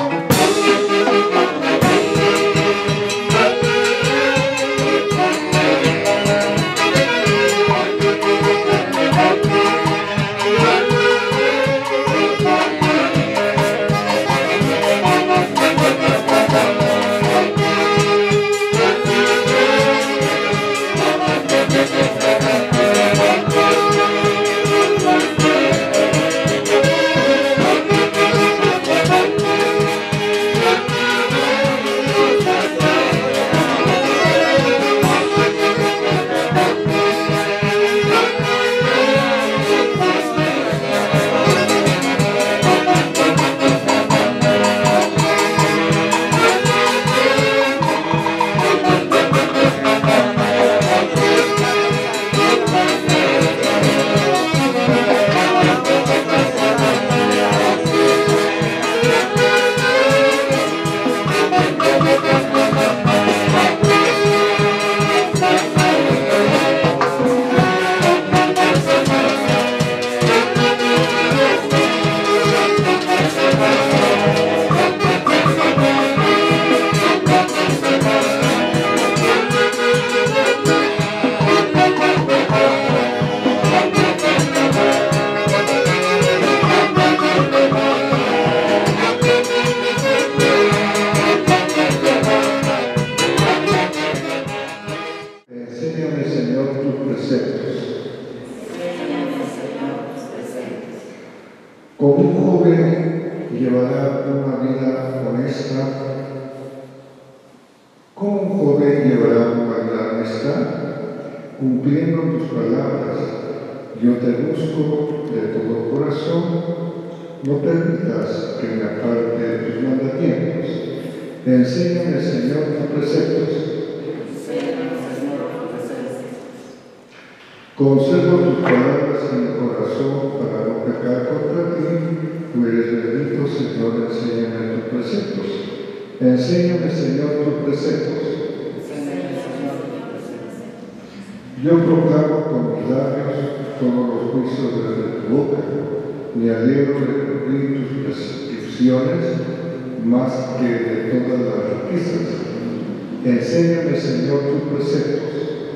Conservo tus palabras en mi corazón para no pecar contra ti. Tú eres bendito, Señor, enséñame tus preceptos. Enséñame, Señor, tus preceptos. Yo proclamo con mis labios todos los juicios desde tu boca. Me alegro de cumplir tus prescripciones más que de todas las riquezas. Enséñame, Señor, tus preceptos.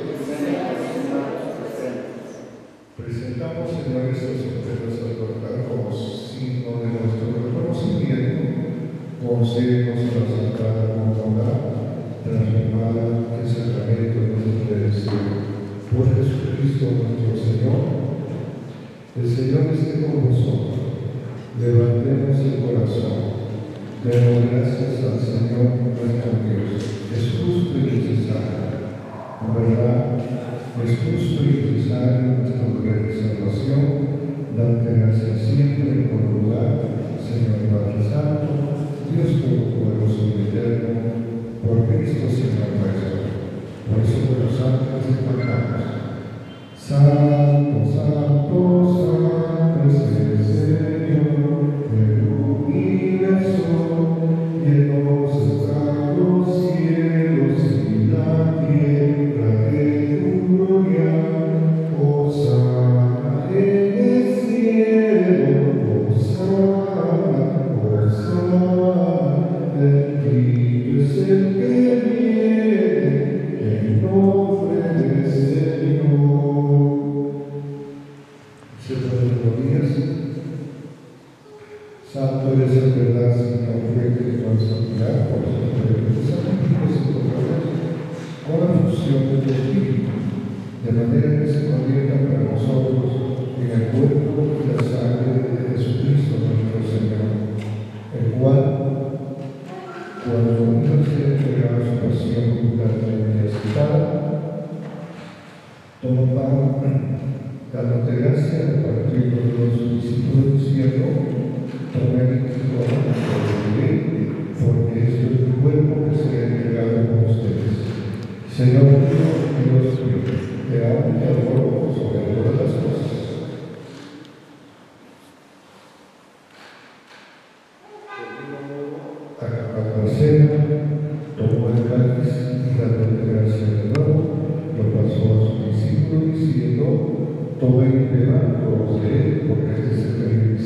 Presentamos, Señor, estos ofrendas al altar como signo de nuestro reconocimiento. Concédenos la Sagrada Comunidad transformada que sacramento de nuestro deseo. Por Jesucristo nuestro Señor. El Señor esté con vosotros. Levantemos el corazón. Demos gracias al Señor nuestro Dios. Es justo y necesario. En verdad, es justo y necesario nuestra salvación. Date gracias siempre en todo lugar, Señor Padre Santo, Dios Todopoderoso y Eterno, por Cristo Señor nuestro. Por eso por los ángeles te cantamos. Santo, santo, santo es el Señor del universo, llenos están los cielos y la tierra de tu gloria. Hosana en el cielo, Hosana, Hosana, bendito es el que viene en nombre del Señor. Santo eres en verdad, Señor, fuerte de nuestra piedad, por los sacrificios y corredores, con la fusión de tu Espíritu, de manera que se convierta para nosotros en el cuerpo y la sangre de Jesucristo nuestro Señor, el cual, cuando vino a ser entregado a su pasión durante la universidad, tomó pan, dándote gracia de partir con los discípulos diciendo: tomen y coman porque esto es mi cuerpo que será entregado por ustedes. Señor Dios mío, te amo y te adoro sobre todas las cosas. Acabando la cena, tomó el cáliz y dándote gracia de nuevo, lo pasó a sus discípulos diciendo: tomen y beban todos de él, porque este es el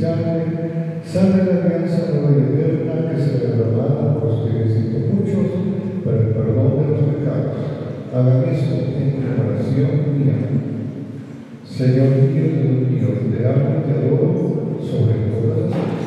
Señor mío, Dios mío, te amo y te adoro sobre todas las cosas.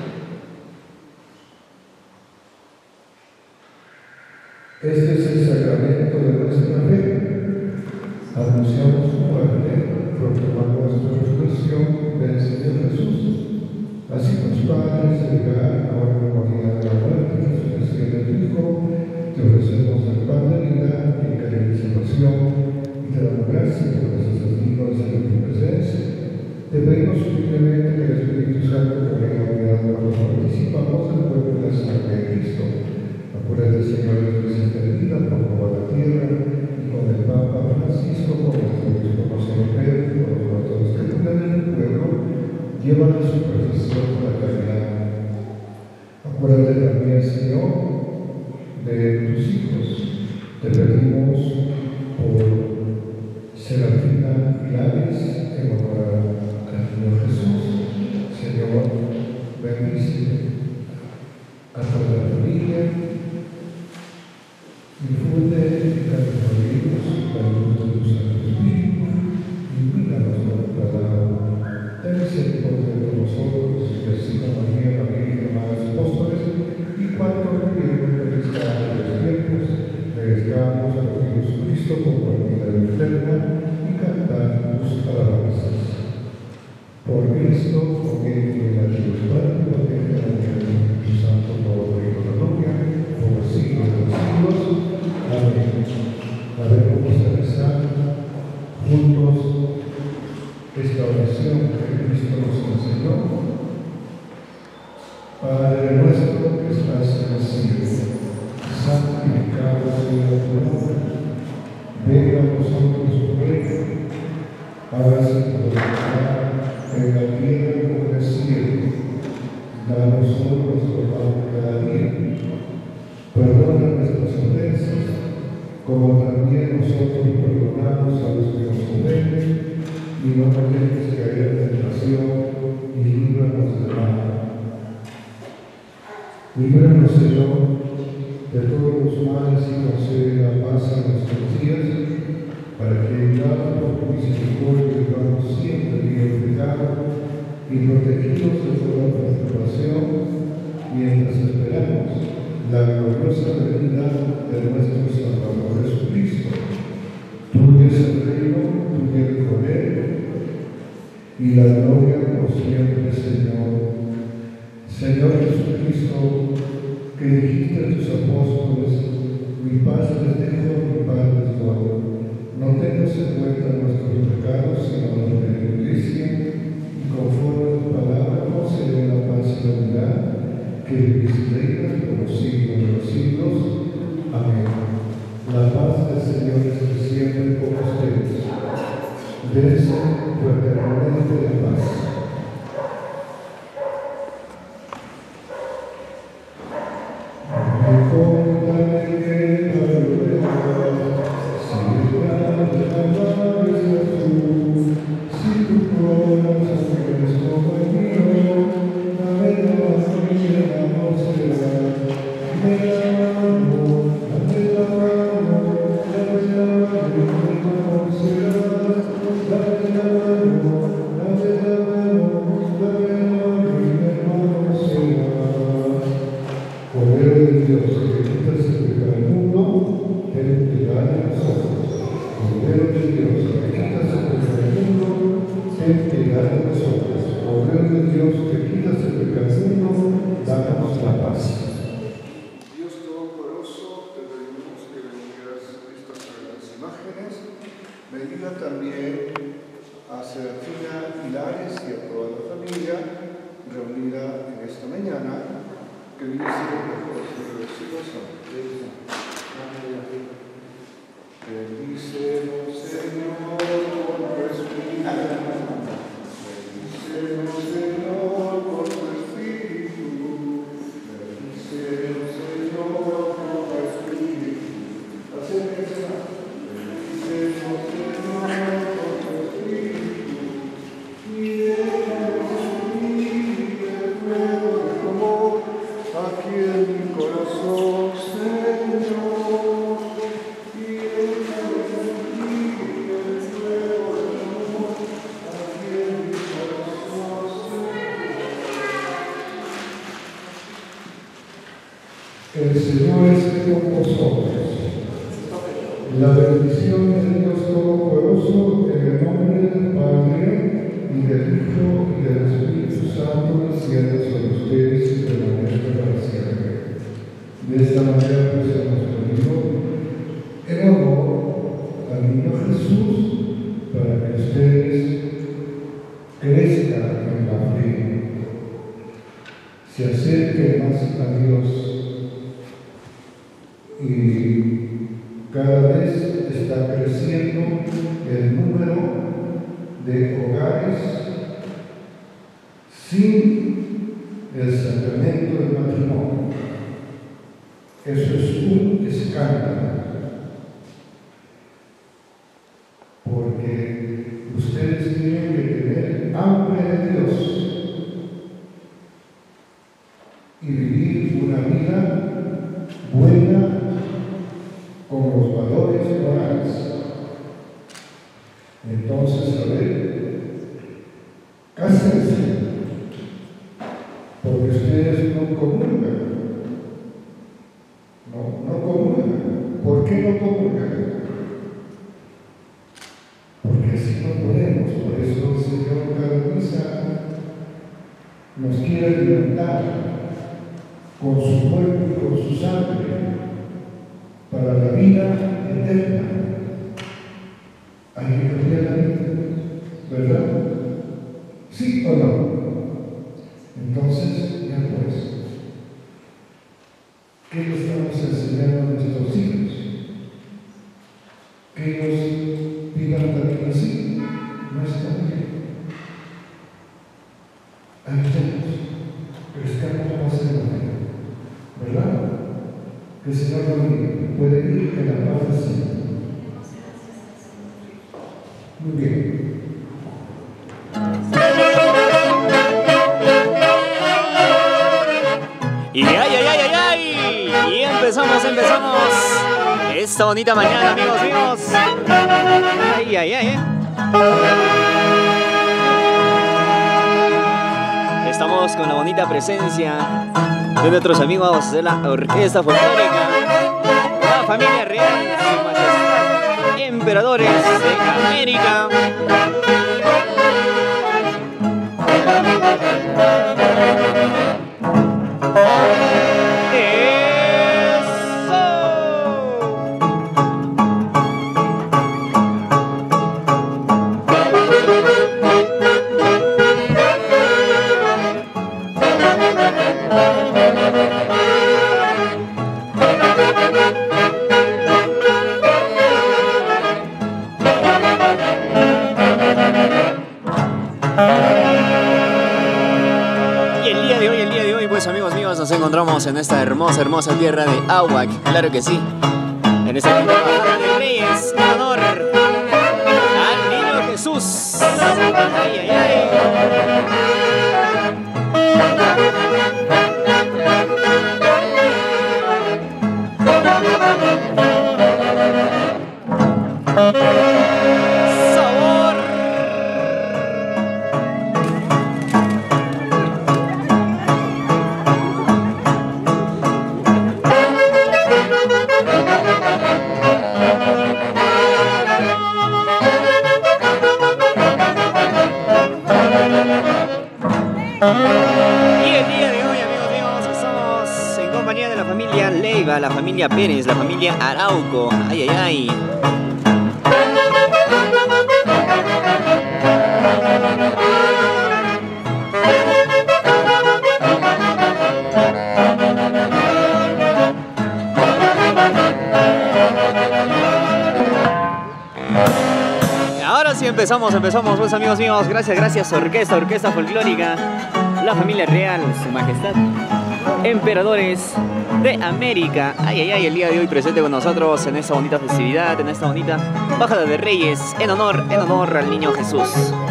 Este es el sacramento de nuestra fe. Anunciamos su muerte, proclamamos nuestra resurrección del Señor Jesús. Así pues, Padre celestial, ahora en memoria de la muerte y resurrección de tu Hijo, te ofrecemos el pan de vida y caridad de salvación, y te damos gracias por que seas digno de ser en tu presencia. Te pedimos humildemente que el Espíritu Santo, con la unidad de los participamos del cuerpo de la sangre de Cristo. Acuérdate, Señor, de tu vida por toda la tierra, y con el Papa Francisco, con el Obispo Monseñor Pedro, y con los pastores que cuidan del pueblo, llevan a su perfección por la caridad. Acuérdate también, Señor, de tus hijos. Te pedimos por Serafina Pilares, en honor al Señor Jesús. Señor, bendice a toda la familia, difunde en cada familia la luz de tu Santo Espíritu, ilumínanos con tu palabra. Ten misericordia de nosotros, y así como María, la Virgen, Madre de los Apóstoles, y cuantos vivieron en los tiempos, merezcamos a Jesucristo como vida eterna y cantar tus alabanzas. Por Cristo, con él y en la Dios Padre, protege a la Espíritu Santo, todo y con la gloria, por los siglos de los siglos. Amén. Haremos a rezar juntos esta oración que Cristo nos enseñó. Padre nuestro que estás en el cielo, santificado sea tu nombre. Venga a nosotros tu reino. Hágase tu voluntad en la tierra como en el cielo. Danos hoy nuestro pan de cada día. Perdona nuestras ofensas, como también nosotros perdonamos a los que nos ofenden, y no nos dejes caer en tentación, y líbranos del mal. Líbranos, Señor, de todos los males y concede la paz en nuestros días, para que, guiados por tu misericordia, vivamos siempre libres de pecado y protegidos de toda perturbación, mientras esperamos la gloriosa venida de nuestro Salvador Jesucristo. Tuyo es el reino, tuyo el poder y la gloria por siempre, Señor. Señor Jesucristo, que dijiste a tus apóstoles: mi paz les dejo, mi paz les doy. No tengas en cuenta nuestros pecados, sino los de la Iglesia, y conforme a tu palabra concede la paz y la unidad, que vivís y reinas por los siglos de los siglos. Amén. La paz del Señor esté siempre con ustedes. Dense fraternalmente de paz. El Señor esté con vosotros. La bendición de Dios Todopoderoso, en el nombre del Padre, y del Hijo, y del Espíritu Santo, descienda sobre ustedes y permanezca para siempre. De esta manera, pues hemos pedido en honor al niño Jesús, para que ustedes crezcan en la fe, se acerquen más a Dios, y cada vez está creciendo el número de hogares sin el sacramento del matrimonio. Eso es un escándalo, porque ustedes tienen que tener hambre de Dios y vivir una vida buena con los valores morales. Entonces, a ver, cásense, porque ustedes no comulgan. No comulgan. ¿Por qué no comulgan? Porque así no podemos. Por eso el Señor cada misa nos quiere alimentar con su cuerpo y con su sangre para la vida eterna. Hay que cambiar la vida, ¿verdad? ¿Sí o no? Entonces, ya pues, ¿qué le estamos enseñando a nuestros hijos? Que ellos vivan también así. No está bien. Ayudemos, crezcamos más en la fe, ¿verdad? Que el Señor nos bendiga. Puede ir en la paz del Señor. Muy bien. Y y empezamos esta bonita mañana, amigos míos. Estamos con la bonita presencia de nuestros amigos de la Orquesta Folclórica, la familia real, su majestad, emperadores de América. Nos encontramos en esta hermosa tierra de Ahuac, claro que sí, en esta bajada de Reyes, en honor al niño Jesús. Y el día de hoy, amigos míos, estamos en compañía de la familia Leiva, la familia Pérez, la familia Arauco. Ahora sí empezamos pues, amigos míos. Gracias Orquesta Folclórica, la familia real, su majestad, emperadores de América. El día de hoy presente con nosotros en esta bonita festividad, en esta bonita bajada de Reyes, en honor al niño Jesús.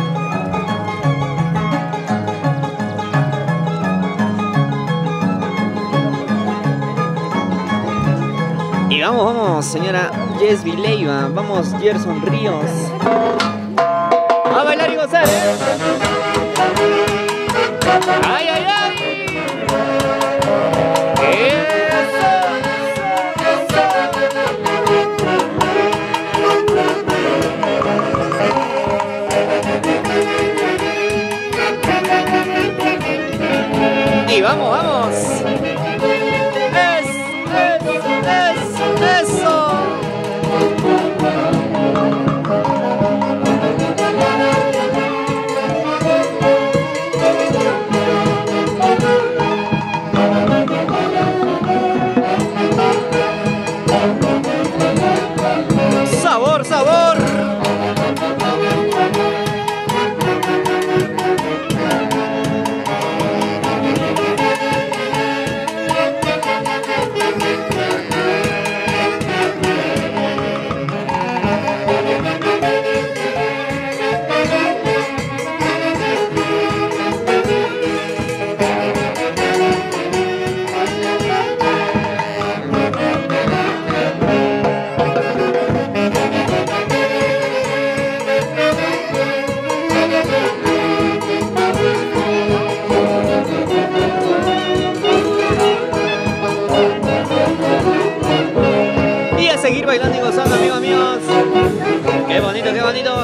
Y vamos, señora Yesby Leiva, vamos, Gerson Ríos, a bailar y gozar. ¡Ay! ¡Eso!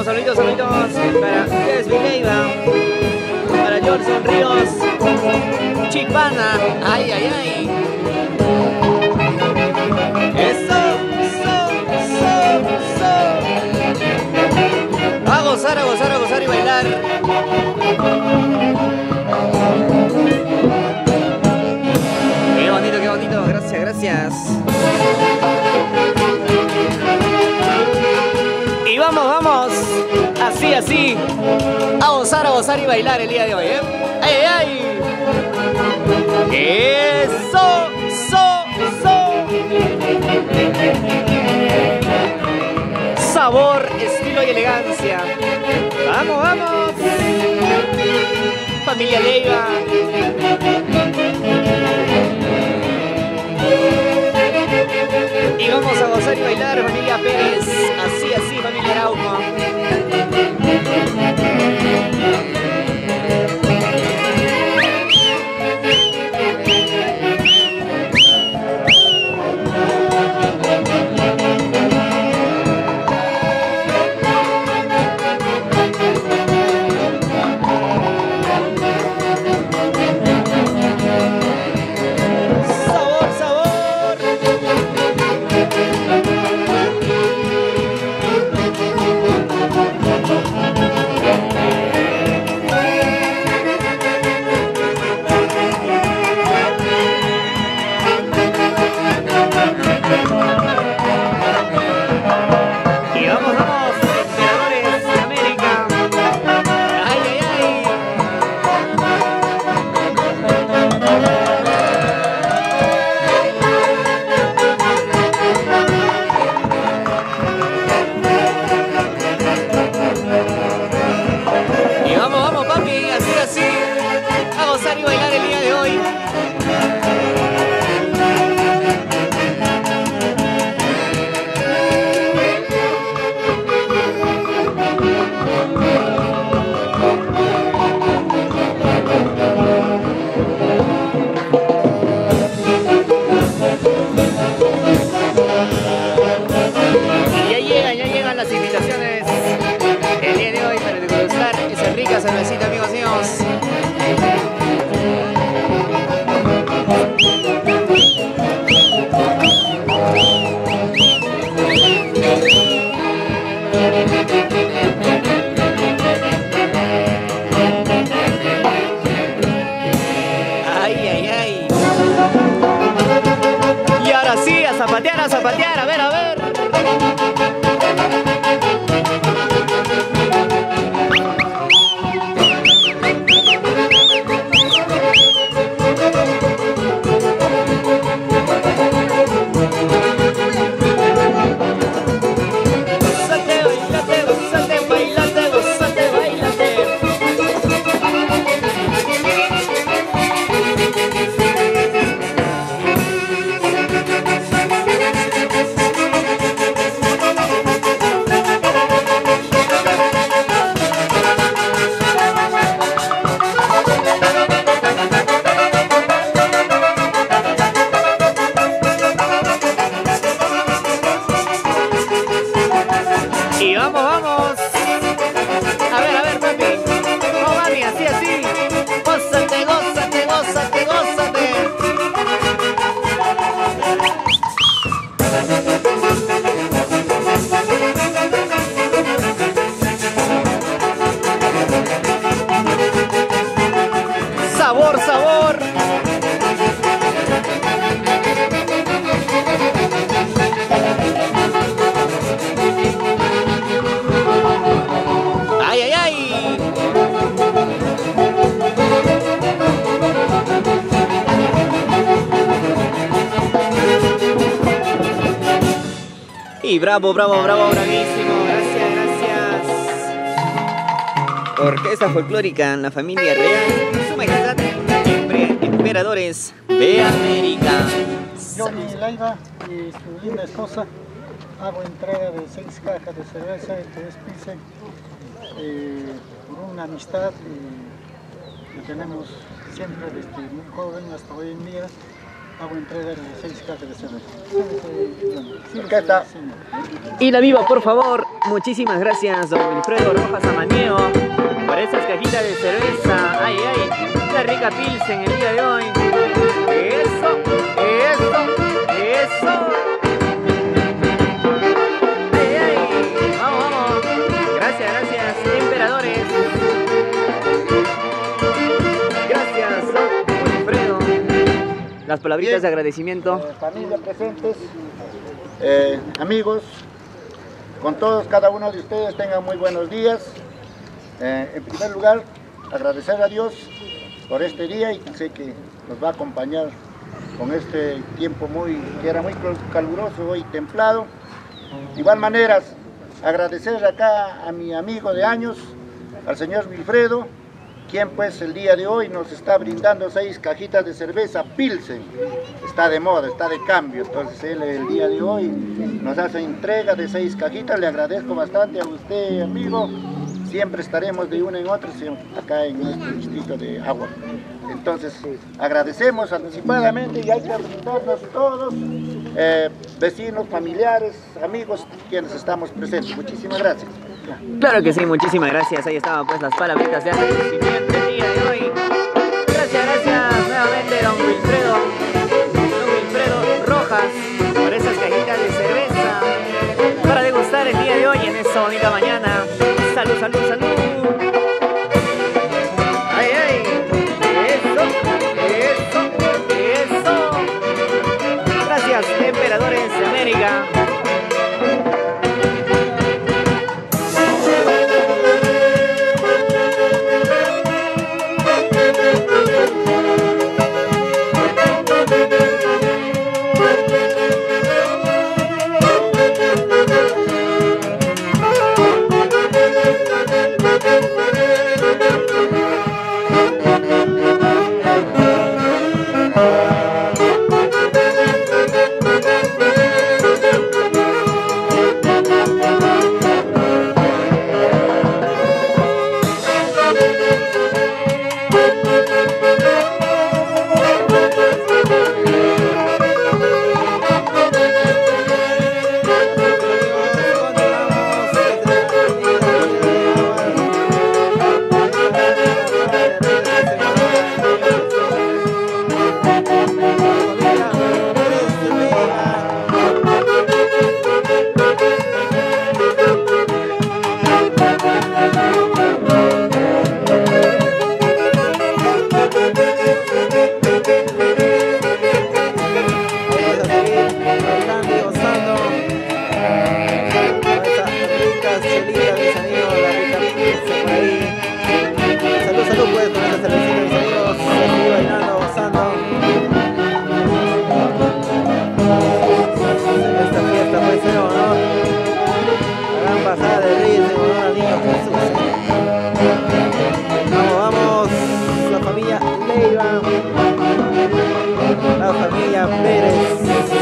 saluditos, saluditos, saluditos para Desvin Leiva, para Johnson Ríos, Chipana, ay, ay, ay. Eso, a gozar, a gozar, a gozar y bailar. Qué bonito, gracias, gracias. Y vamos, vamos, así, así, a gozar y bailar el día de hoy, ¿eh? ¡Ay, ay, ay! ¡Eso! Sabor, estilo y elegancia. ¡Vamos, vamos! Familia Leiva. Y vamos a gozar y bailar, familia Pérez. Así, así, familia Arauco. Cervecita, amigos míos. Ay, ay, ay. Y ahora sí, a zapatear, a ver, a ver. Y vamos, vamos. A ver, papi. No, mami, así, así. Gózate, gózate, gózate, gózate. Sabor, sabor. Y bravo, bravo, bravo, bravísimo. Gracias, gracias. Orquesta folclórica, la familia real, Su Majestad, Emperadores de América. Johnny Leiva y su linda esposa. Hago entrega de 6 cajas de cerveza y 3 pizzas por una amistad que tenemos siempre desde muy joven hasta hoy en día. hago entrega de 6 cajas de cerveza. Orquesta. Y la viva, por favor. Muchísimas gracias, don Wilfredo Rojas Amaneo, por estas cajitas de cerveza. Ay, ay, una rica pilsen el día de hoy. Eso, eso, eso. Ay, ay, vamos, vamos. Gracias, gracias, emperadores. Gracias, don Wilfredo. Las palabritas Bien. de agradecimiento. Familia presentes, amigos, con todos, cada uno de ustedes tengan muy buenos días. En primer lugar, agradecer a Dios por este día y sé que nos va a acompañar con este tiempo que era muy caluroso hoy, templado. De igual manera, agradecer acá a mi amigo de años, al señor Wilfredo, quien pues el día de hoy nos está brindando 6 cajitas de cerveza Pilsen. Está de moda, está de cambio, entonces él el día de hoy nos hace entrega de 6 cajitas. Le agradezco bastante a usted, amigo. Siempre estaremos de una en otra acá en nuestro distrito de Agua. Entonces agradecemos anticipadamente y hay que brindarnos todos, vecinos, familiares, amigos, quienes estamos presentes. Muchísimas gracias. Claro que sí, muchísimas gracias. Ahí estaban pues las palabritas de agradecimiento el día de hoy. Gracias, gracias nuevamente don Wilfredo Rojas por esas cajitas de cerveza para degustar el día de hoy en esta bonita mañana. Salud, salud, salud. Ay, ay. Eso, eso, eso. Gracias, emperadores de América. La familia Pérez.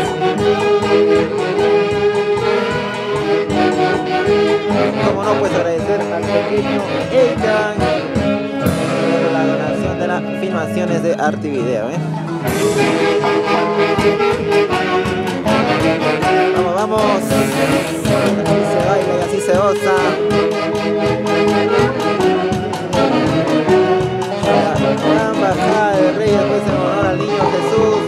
Como no, pues agradecer al pequeño Eitan por la donación de las filmaciones de arte y video. Vamos, vamos. Así se baila y así se goza. La gran bajada de Reyes, pues en honor al niño Jesús.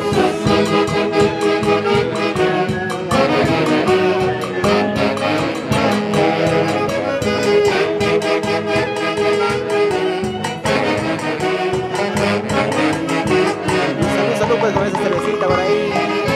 Salud, salud, pues con esa cervecita por ahí.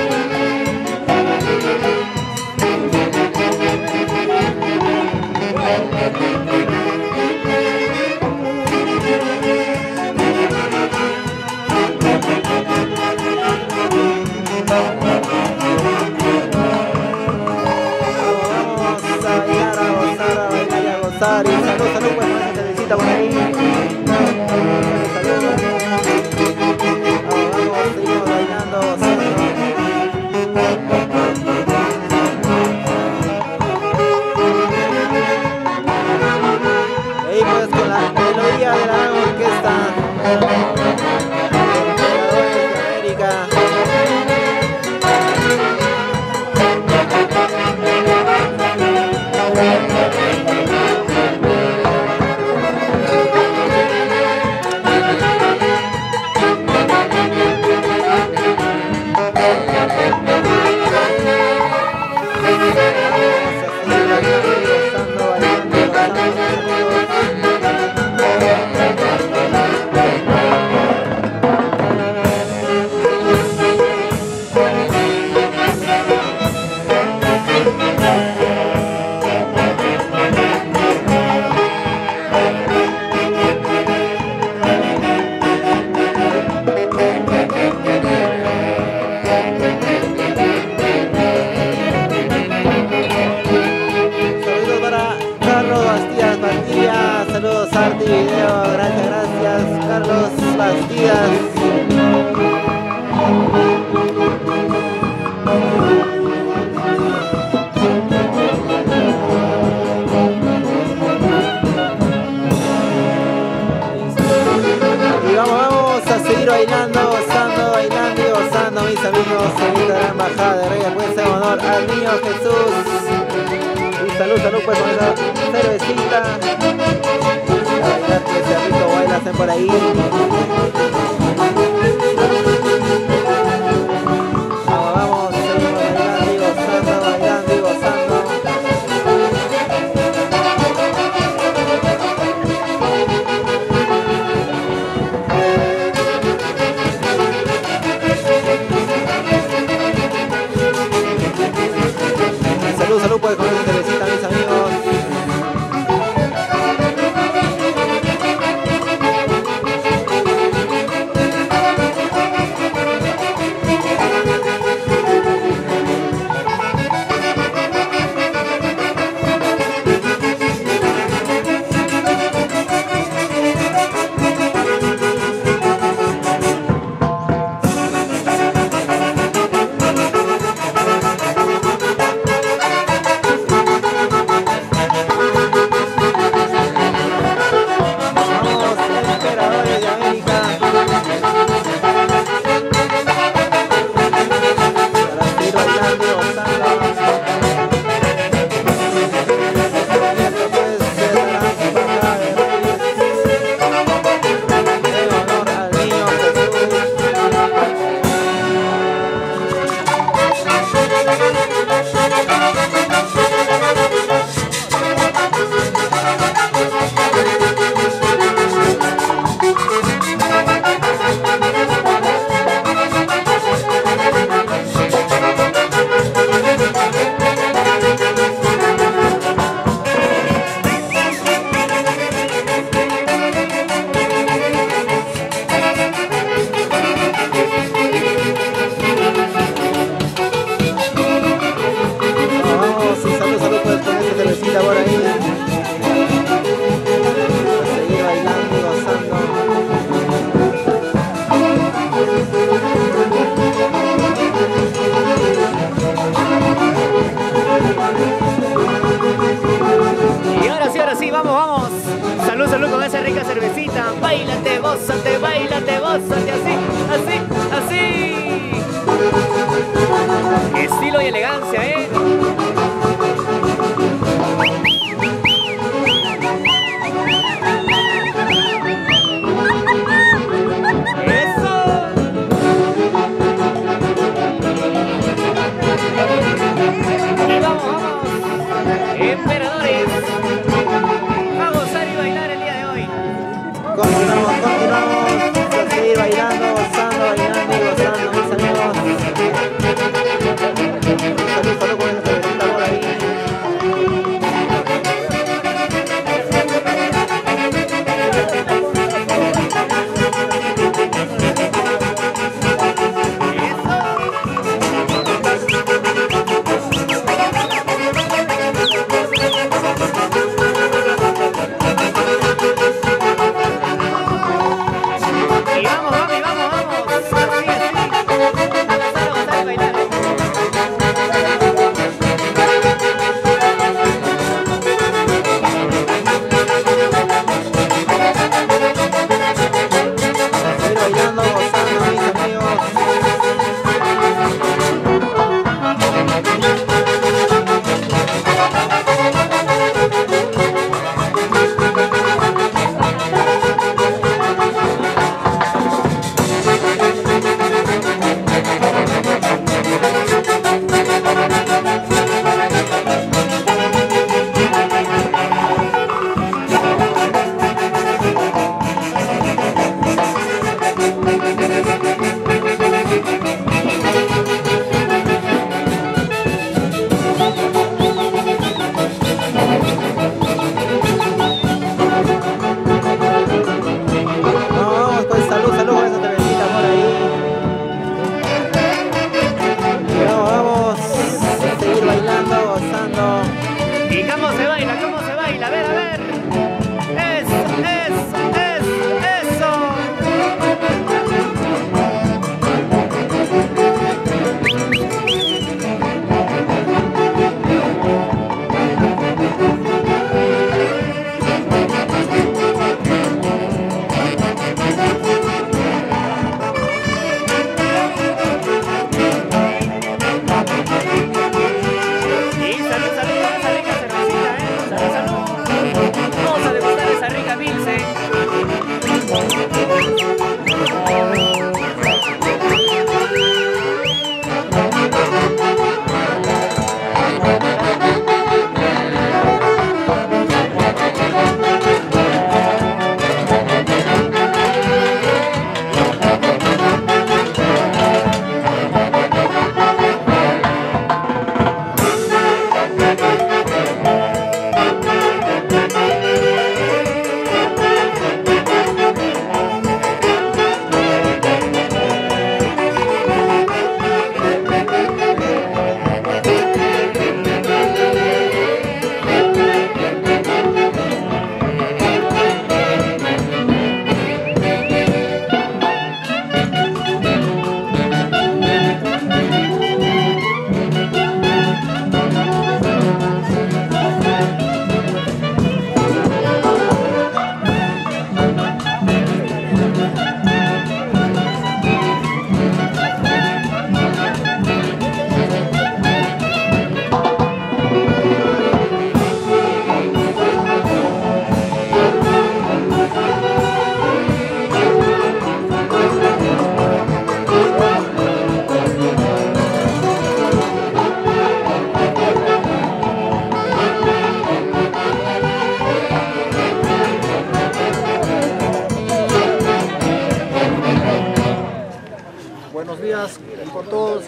Y salud, salud, pues con esa cervecita por ahí. Salud. Vamos, seguimos bailando, y pues con la melodía de la orquesta de América. Saludos,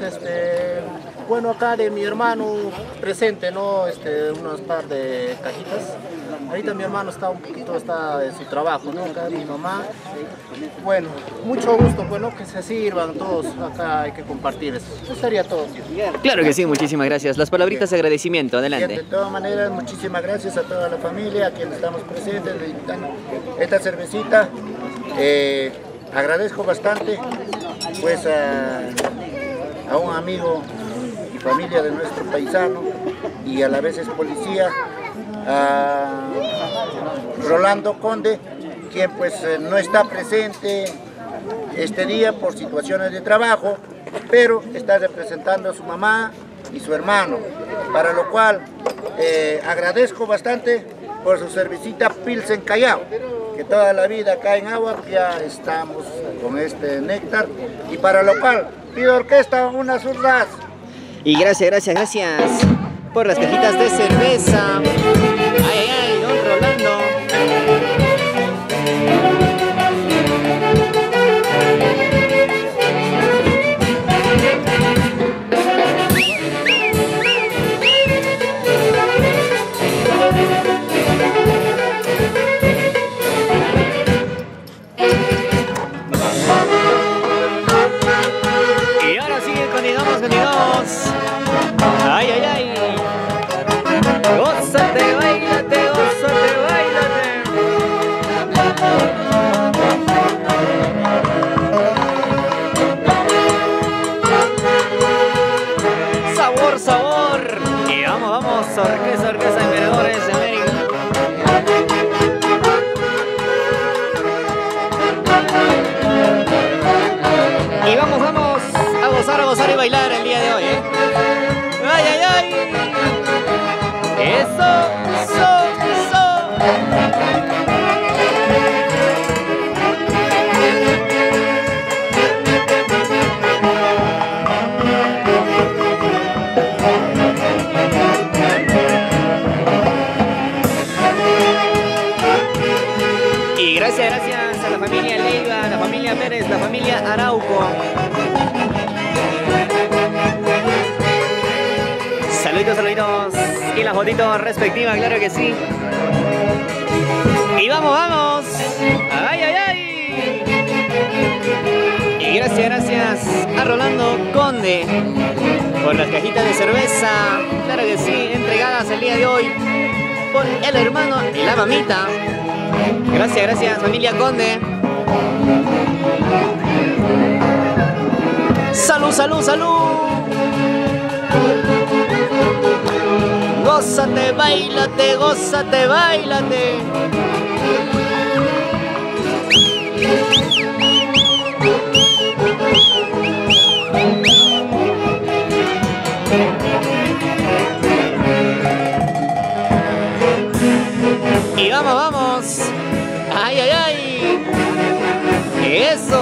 bueno, acá de mi hermano presente, ¿no? Unos par de cajitas. Ahorita mi hermano está un poquito, está en su trabajo, ¿no? Acá mi mamá. Bueno, mucho gusto, bueno, que se sirvan todos. Acá hay que compartir eso. Eso sería todo, tío. Claro que sí, muchísimas gracias. Las palabritas de agradecimiento, adelante. Bien, de todas maneras, muchísimas gracias a toda la familia, a quienes estamos presentes, esta cervecita. Agradezco bastante, pues, a un amigo y familia de nuestro paisano, y a la vez es policía, a Rolando Conde, quien pues no está presente este día por situaciones de trabajo, pero está representando a su mamá y su hermano, para lo cual agradezco bastante por su cervecita Pilsen Callao, que toda la vida acá en Agua ya estamos con este néctar, y para lo cual pido orquesta unas urras. Y gracias por las cajitas de cerveza. Ay, ay, don Rolando. Y ahora sí, continuamos. Ay, ay, ay. Gózate, bailate, bailate. Sabor, sabor. Y vamos, orquesta de Emperadores de América. Y vamos a gozar y bailar el día de hoy, ¿eh? ¡Ay, ay, ay! ¡Eso! Y gracias a la familia Leiva, la familia Pérez, la familia Arauco. Saluditos. Y la fotito respectiva, claro que sí. Y vamos. Ay, ay, ay. Y gracias a Rolando Conde por las cajitas de cerveza, claro que sí, entregadas el día de hoy por el hermano y la mamita. Gracias, familia Conde. Salud. Gózate, bailate. Y vamos. Ay, ay, ay. Eso.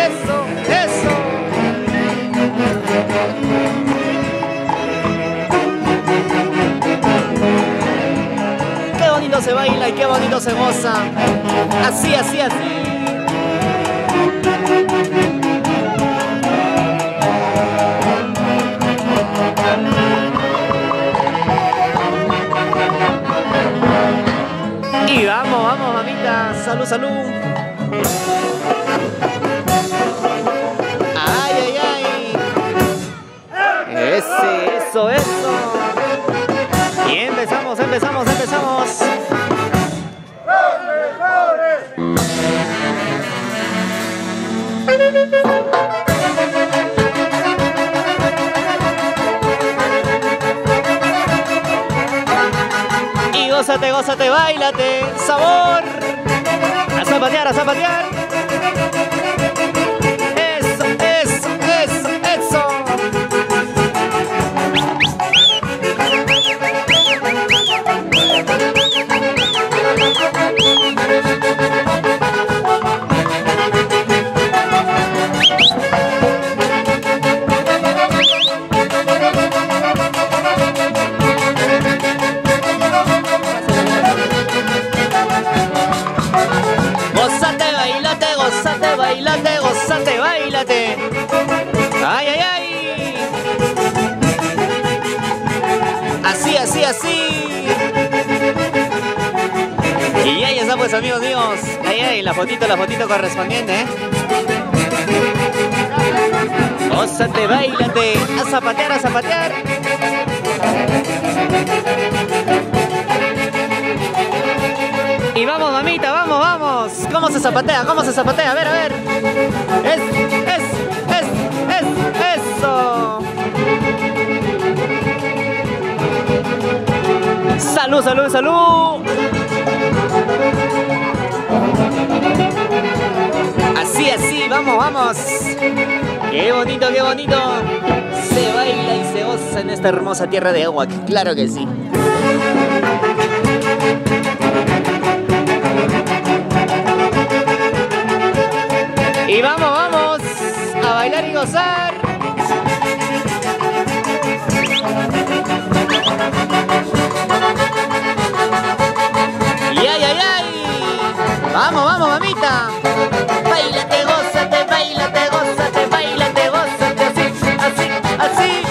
Qué bonito se baila y qué bonito se goza. Así. Y vamos, mamita. Salud. Ay, ay, ay. Eso. Y empezamos. Y gózate, bailate, sabor. A zapatear. Eso. Gózate, bailate. Así, así. Y ahí está pues amigos míos. Ahí, la fotito correspondiente, ¿eh? Gózate, bailate, a zapatear, a zapatear. Y vamos, mamita, vamos, vamos. ¿Cómo se zapatea? ¿Cómo se zapatea? A ver, a ver. Eso. Salud, salud, salud. Así, así, vamos, vamos. Qué bonito, qué bonito. Se baila y se goza en esta hermosa tierra de agua. Claro que sí. Y vamos, vamos a bailar y gozar. Y ay, ay, ay. Vamos, vamos, mamita. Báilate, gózate, báilate, gózate, báilate, gózate, así, así, así.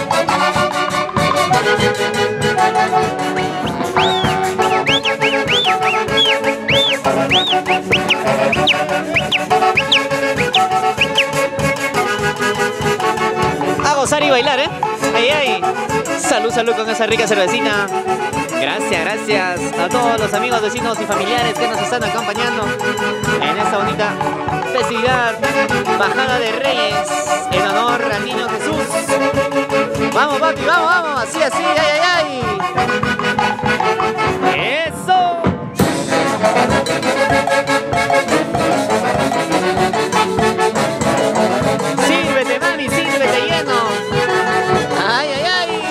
A gozar y bailar, ¿eh? Ay, ay. Salud, salud con esa rica cervecita. Gracias, gracias a todos los amigos, vecinos y familiares que nos están acompañando en esta bonita festividad, Bajada de Reyes, en honor al Niño Jesús. Vamos, papi, vamos, vamos, así, así, ay, ay, ay. ¡Eso! Sírvete, mami, sírvete lleno. ¡Ay, ay, ay!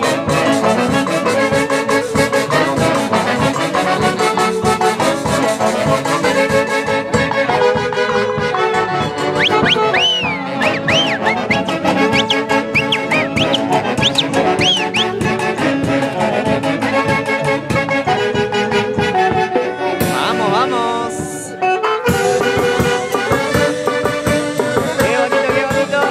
Vamos, vamos. Qué bonito, qué bonito.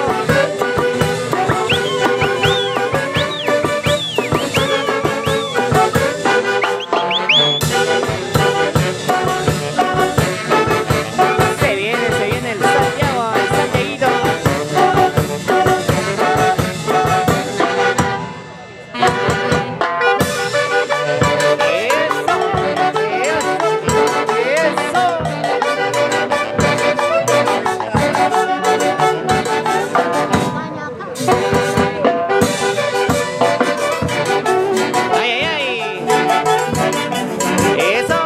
Se viene el Santiago, el Santiaguito. Eso. Ay, ay, ay. Eso.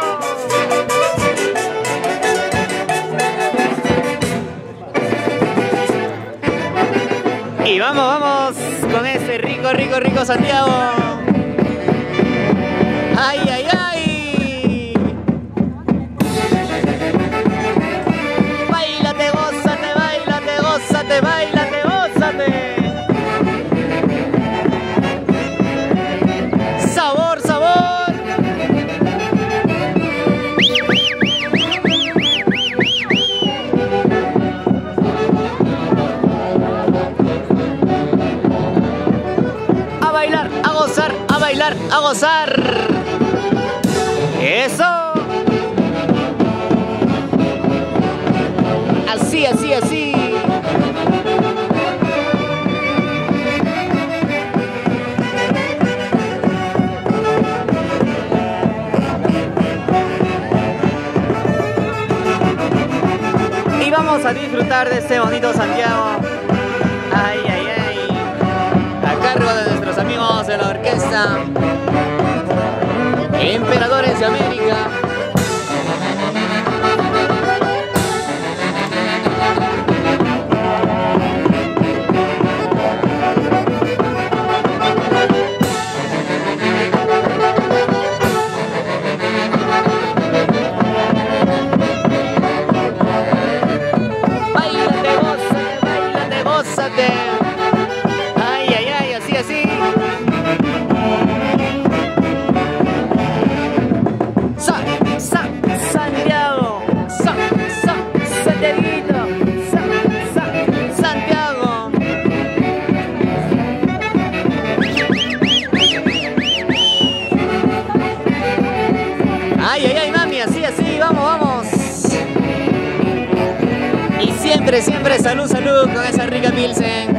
Y vamos, vamos con ese rico, rico, rico Santiago. Ay, ay, ay. Báilate, gózate, báilate, gózate, báilate, gózate. Sabor, sabor. A bailar, a gozar, a bailar, a gozar. Eso. Así, así, así. Y vamos a disfrutar de este bonito Santiago. Ay, ay, ay. A cargo de nuestros amigos de la orquesta Emperadores de América. Báilate, gózate, báilate, gózate. Ay, ay, ay, así, así. Sa. Siempre, siempre salud, salud con esa rica Pilsen.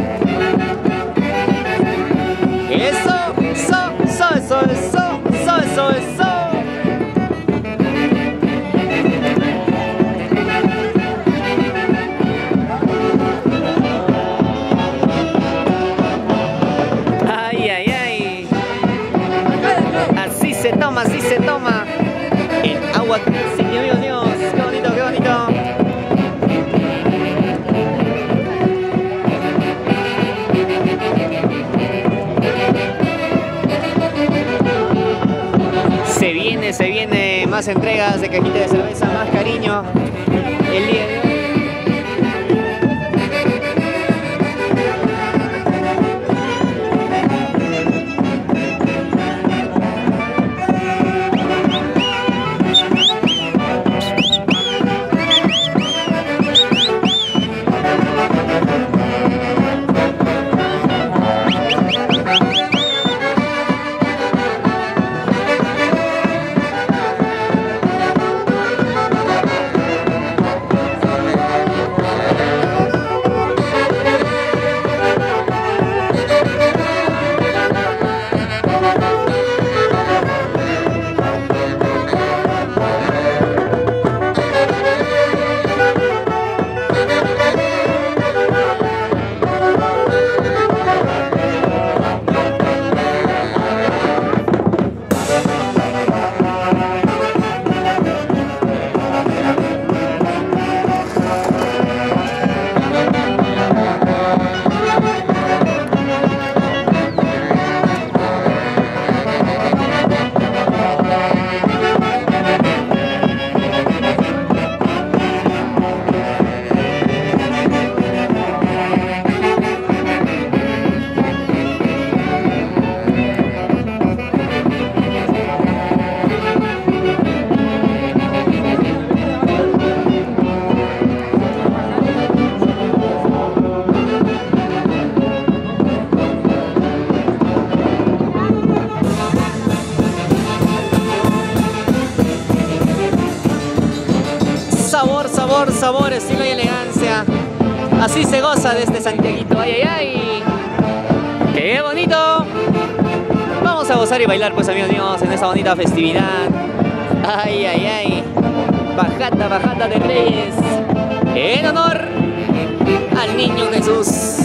Eso, eso, eso, eso, eso, eso, eso, eso. Ay, ay, ay. Así se toma. El agua. Sí, Dios, Dios. Qué bonito, qué bonito. Se viene más entregas de cajita de cerveza, más cariño el día de hoy. Sabor, estilo y elegancia. Así se goza de este Santiaguito. Ay, ay, ay. ¡Qué bonito! Vamos a gozar y bailar, pues, amigos míos, en esta bonita festividad. Ay, ay, ay. Bajata, bajata de Reyes. En honor al niño Jesús.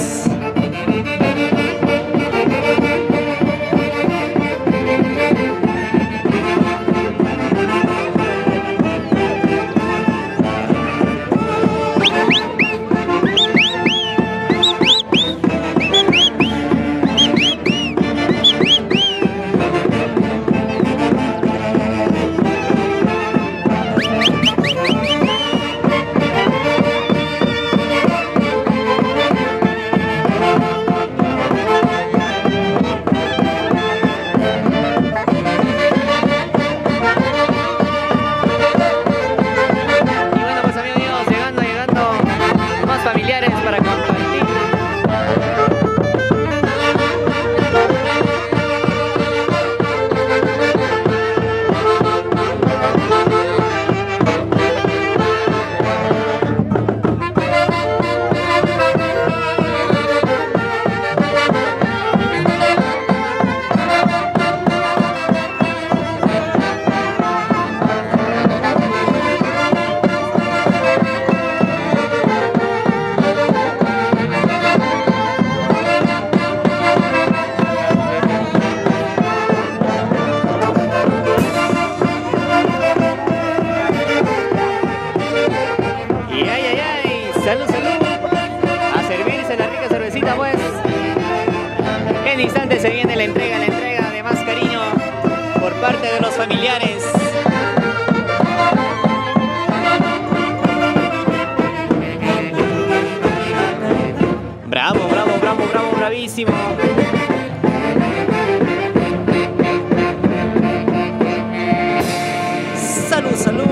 Salud, salud. A servirse la rica cervecita, pues. En instantes se viene la entrega de más cariño por parte de los familiares. Bravo, bravo, bravo, bravo, bravísimo. Salud, salud.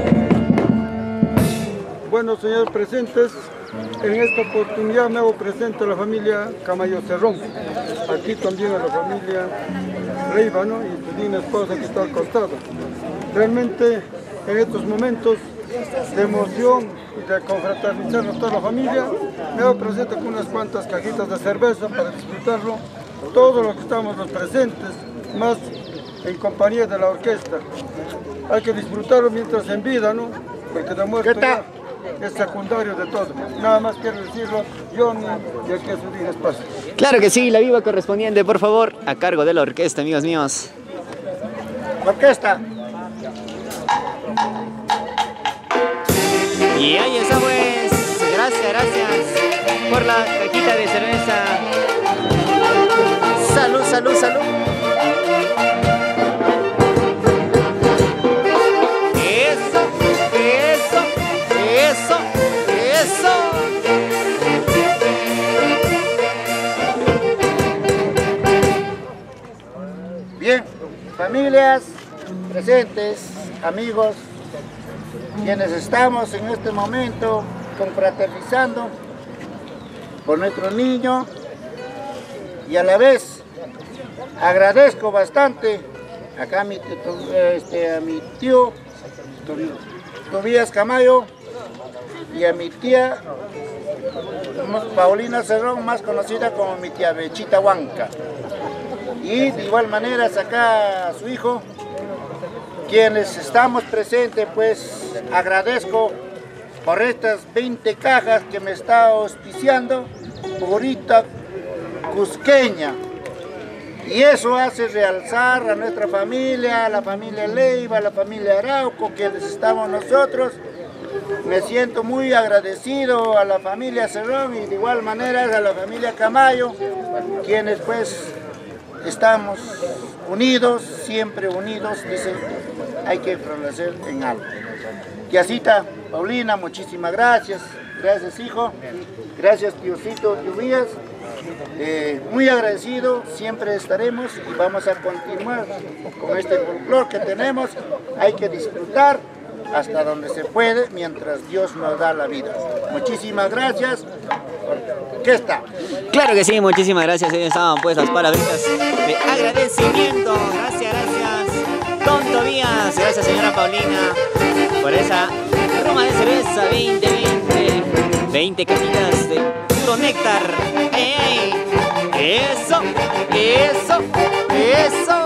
Bueno, señores presentes, en esta oportunidad me hago presente a la familia Camayo Cerrón, aquí también a la familia Leiva, ¿no? Y su digna esposa que está al costado. Realmente en estos momentos de emoción y de confraternizar a toda la familia, me hago presente con unas cuantas cajitas de cerveza para disfrutarlo, todos los que estamos los presentes, más en compañía de la orquesta. Hay que disfrutarlo mientras en vida, ¿no? Porque de muerto ya es secundario de todo. Nada más quiero decirlo, Johnny, y aquí a su día espacio. Claro que sí, la viva correspondiente, por favor, a cargo de la orquesta, amigos míos. Orquesta. Y ahí está pues, gracias por la cajita de cerveza. Salud, salud, salud. Eso, eso, eso, eso. Bien, familias presentes, amigos, quienes estamos en este momento confraternizando por nuestro niño, y a la vez agradezco bastante acá a mi tío Tobías Camayo y a mi tía Paulina Cerrón, más conocida como mi tía Bechita Huanca, y de igual manera acá a su hijo, quienes estamos presentes. Pues agradezco por estas 20 cajas que me está auspiciando Purita Cusqueña, y eso hace realzar a nuestra familia, a la familia Leiva, a la familia Arauco, quienes estamos nosotros. Me siento muy agradecido a la familia Cerrón y de igual manera a la familia Camayo, quienes pues estamos unidos, siempre unidos, dicen, hay que prevalecer en algo. Tiacita Paulina, muchísimas gracias. Gracias, hijo. Gracias, tiocito Lluvías. Muy agradecido, siempre estaremos y vamos a continuar con este folclore que tenemos. Hay que disfrutar hasta donde se puede, mientras Dios nos da la vida. Muchísimas gracias. ¿Qué está? Claro que sí, muchísimas gracias. Ahí estaban pues las palabritas de agradecimiento. Gracias, gracias, don Tobías. Gracias, señora Paulina, por esa roma de cerveza 20 cajitas de puro néctar. ¡Ey, ey! ¡Eso! ¡Eso! ¡Eso!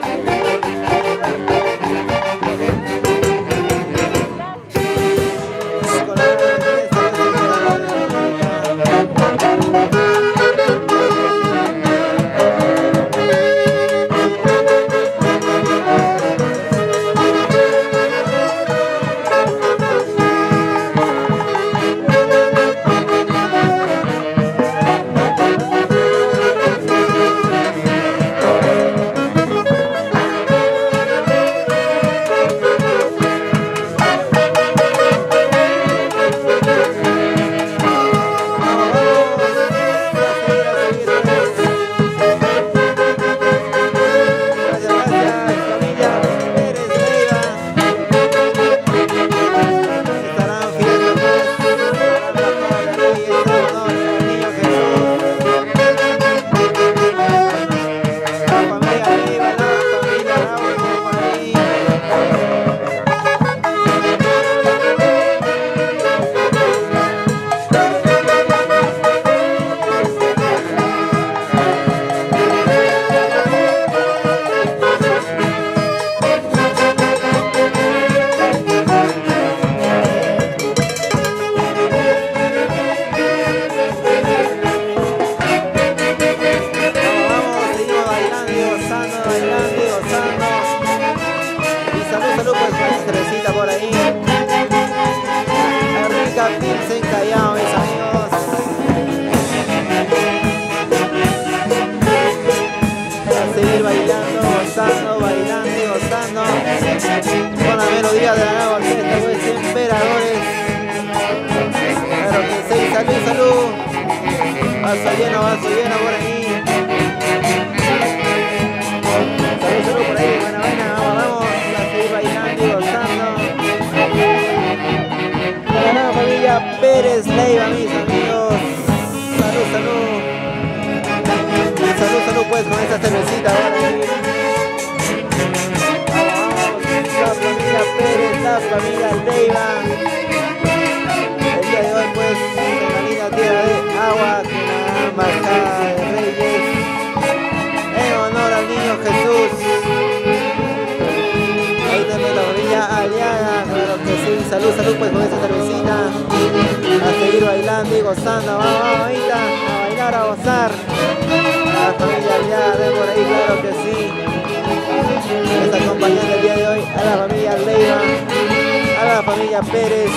Pérez Leiva, mis amigos. Salud, salud. Salud, salud, pues, con esta cervecita ahora. Vamos, la familia Pérez, la familia Leiva. salud pues con esa cervecita. A seguir bailando y gozando. Vamos, vamos, mamita, a bailar, a gozar. La familia ya de por ahí, claro que sí. Nos está acompañando el día de hoy a la familia Leiva, a la familia Pérez.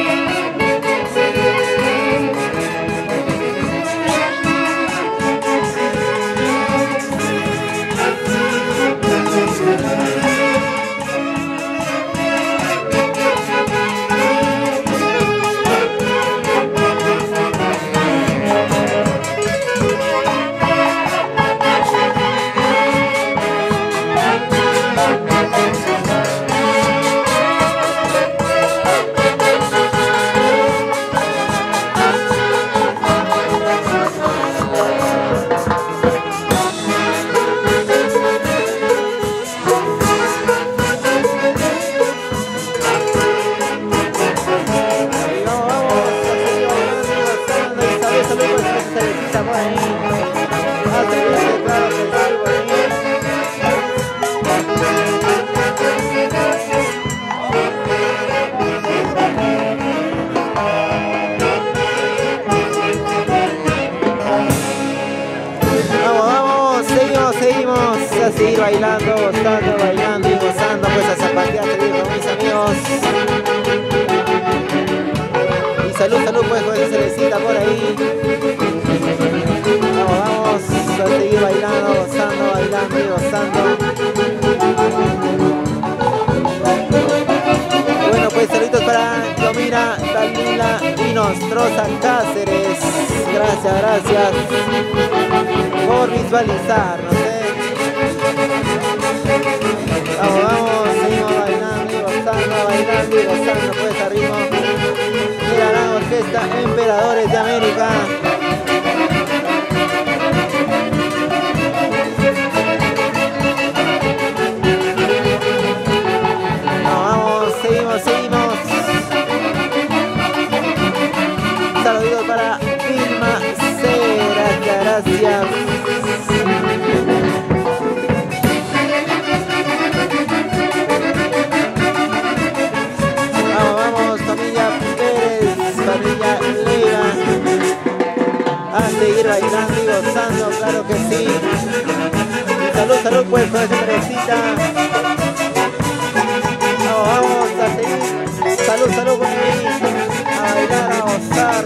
Seguir bailando, gozando, bailando y gozando, pues a zapatear, te digo, mis amigos. Y salud, salud, pues con esa cervecita por ahí. Vamos, vamos a seguir bailando, gozando, bailando y gozando. Bueno, pues saludos para Yomira, Dalila y Nostroza Cáceres. Gracias, gracias por visualizar, no sé. Vamos, vamos, seguimos bailando y gozando, pues a ritmo de la gran orquesta Emperadores de América. Vamos, seguimos, seguimos. Saludos para Vilma Cera, gracias. Seguir bailando y gozando, claro que sí. Y salud, salud pues con esa cervecita. Vamos, vamos a seguir. Salud, salud por ahí. A bailar, a gozar.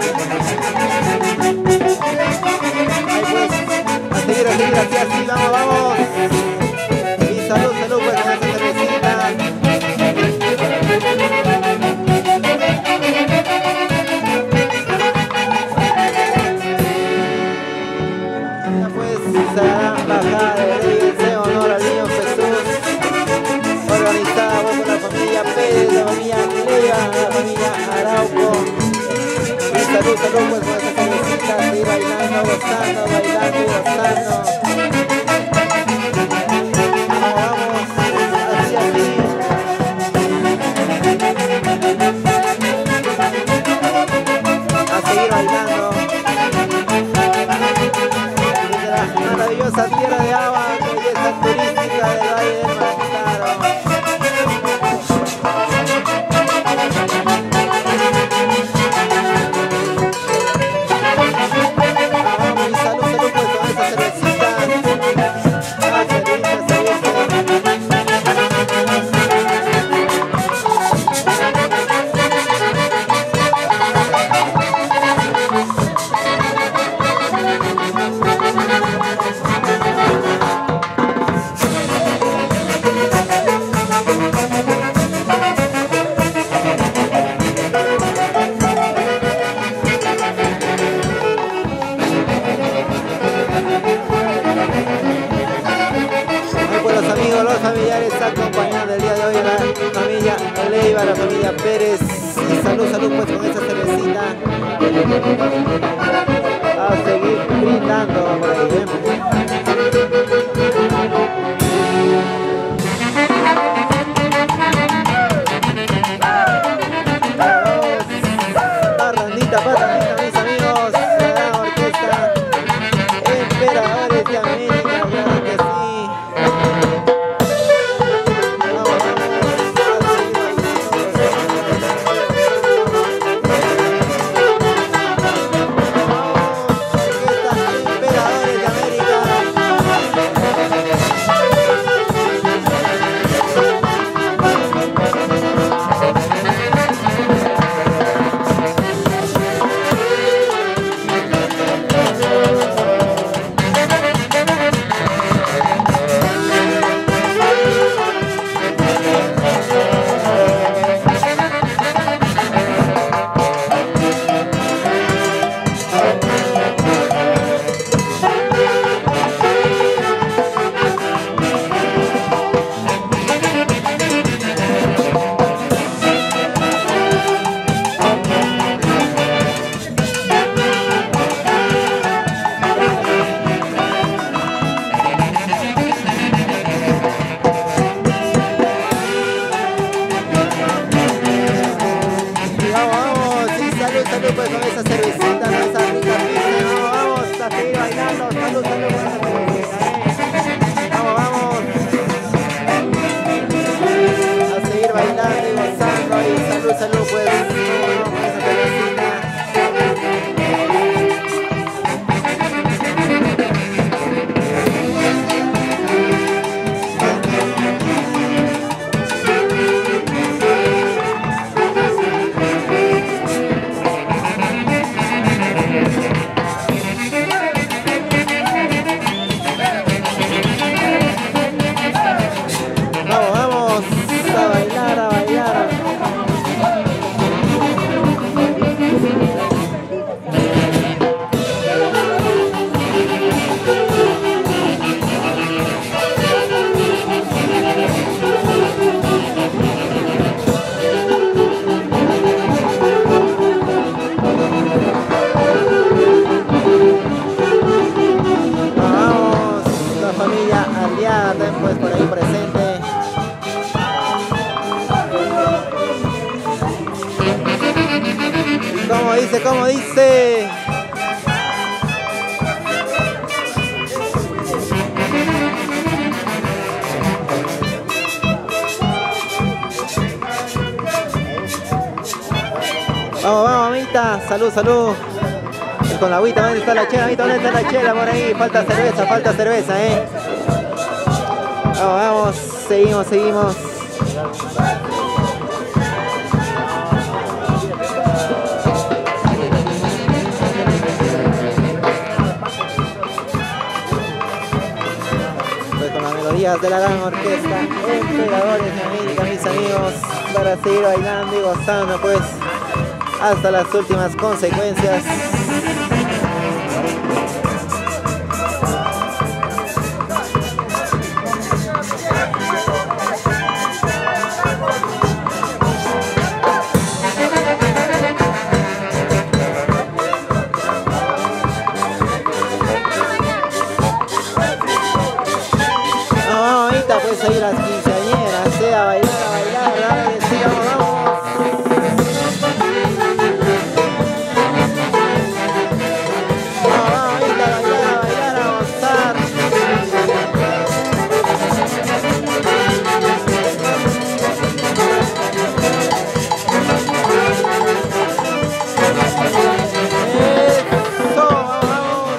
Ahí pues, a seguir, así, así, vamos, vamos. Y salud, salud pues con esa cervecita. Bajada de Reyes en honor al niño Jesús, organizada por la familia Pérez, la familia Leiva, la familia Arauco. Y salud, salud pues con esa cervecita, seguir bailando, gozando, bailando y gozando. Vamos, hacia aquí. A seguir bailando. Maravillosa tierra de agua, belleza turística del Valle del Mantaro. Vamos y salud, salud pues con esa cervecita. Cerveza, los familiares acompañando el día de hoy a la familia Leiva, a la familia Pérez. Y salud, salud pues con esa cervecita. A seguir brindando por ahí. Parrandita, parrandita, mis amigos, la gran orquesta Emperadores de América, claro que sí. Vamos, vamos, familia aliada pues por ahí presente. ¿Cómo dice? ¿Cómo dice? Vamos, vamos, amita. Salud, salud. Y con la agüita, ¿dónde está la chela? Amita, ¿dónde está la chela? Por ahí. Falta cerveza, Vamos, vamos. Seguimos, seguimos. Pues con las melodías de la gran orquesta Emperadores de América, mis amigos, para seguir bailando y gozando, pues, hasta las últimas consecuencias. Pues ahí las quinceañeras, a bailar, sí, vamos, vamos. Vamos, a bailar, a gozar. Eso, vamos.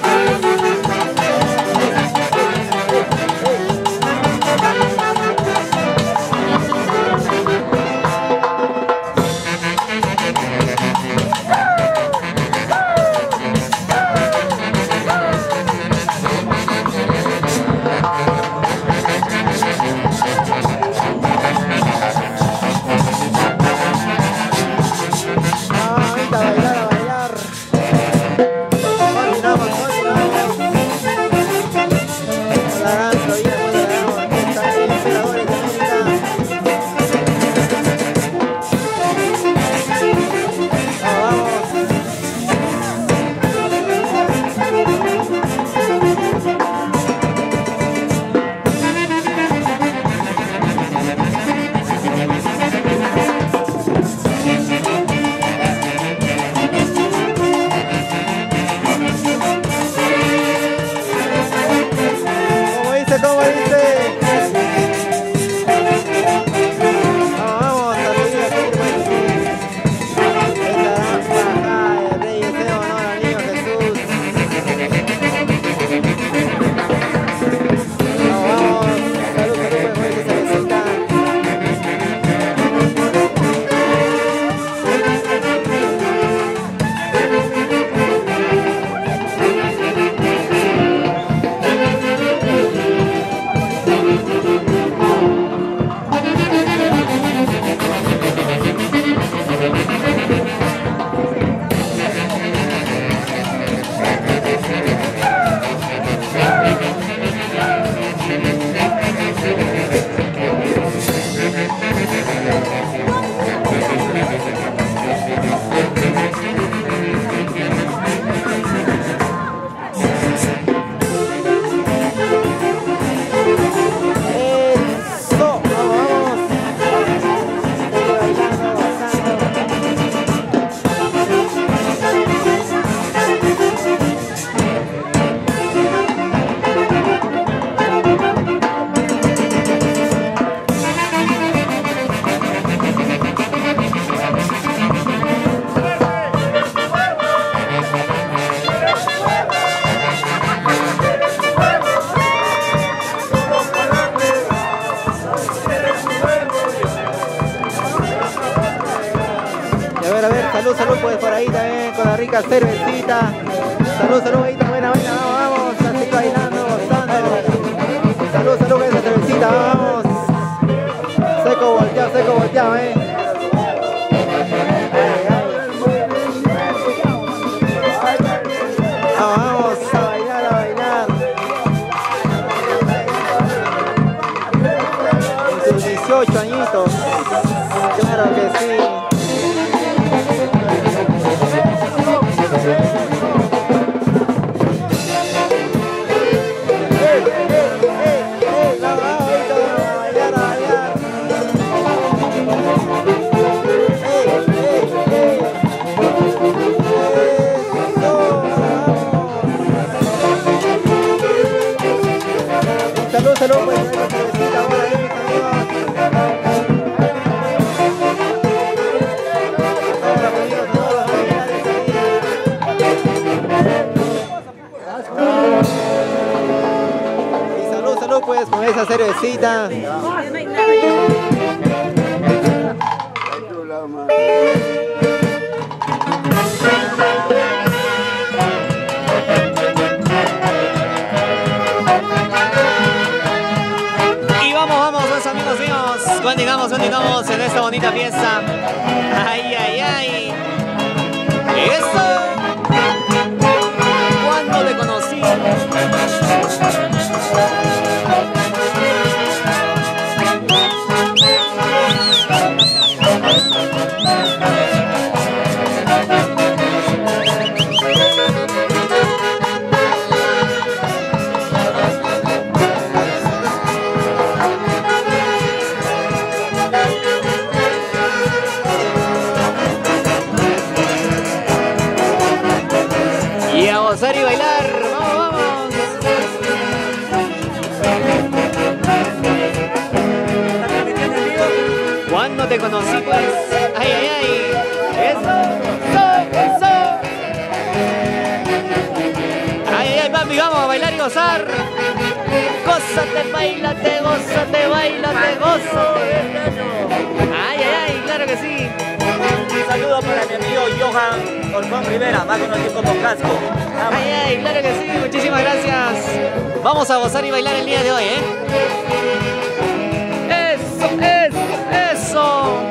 Salud, pues por ahí también con la rica cervecita. Salud, ahí también, vamos, a seguir bailando, gozando. Salud, con esa cervecita, vamos. Seco volteado, Vamos a bailar. En sus 18 añitos. Claro que sí. Hey. salud, salud, pues, una cervecita por ahí, mis amigos. Y salud, salud, pues, con esa cervecita. Continuamos en esta bonita fiesta. Ay, ay, ay. Eso. Cuando te conocí. Y bailar, vamos, vamos. Cuando te conocí, pues, ay, ay, ay, eso, eso. Ay, ay, ay, papi, vamos a bailar y gozar. Gózate, bailate, gózate, bailate, gózate. Ay, ay, ay, claro que sí. Un saludo para mi amigo Johan Orfón Rivera, más conocido como Casco. Ay, ay, claro que sí, muchísimas gracias. Vamos a gozar y bailar el día de hoy, ¿eh? Eso, eso, eso.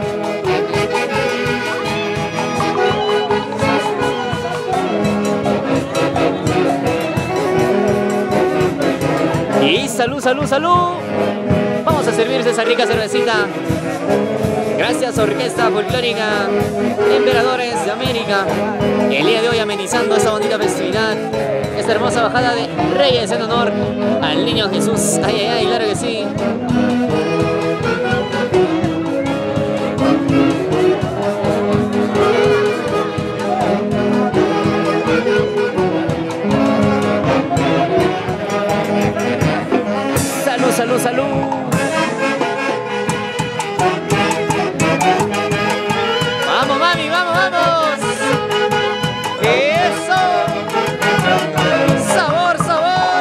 Y salud, salud, salud. Vamos a servirse esa rica cervecita. Gracias, Orquesta Folclórica Emperadores de América. El día de hoy amenizando esta bonita festividad, esta hermosa bajada de Reyes en honor al Niño Jesús. Ay, ay, ay, claro que sí. Salud, salud, salud. Vamos, mami, vamos, vamos. Eso. Sabor, sabor.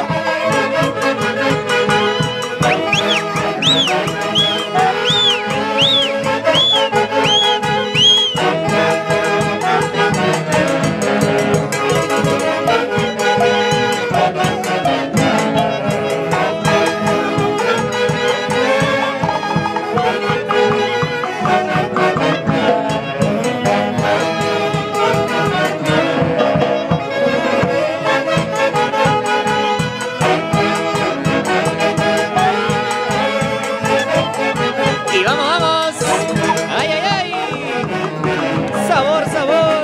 Y vamos, vamos. Ay, ay, ay. Sabor, sabor.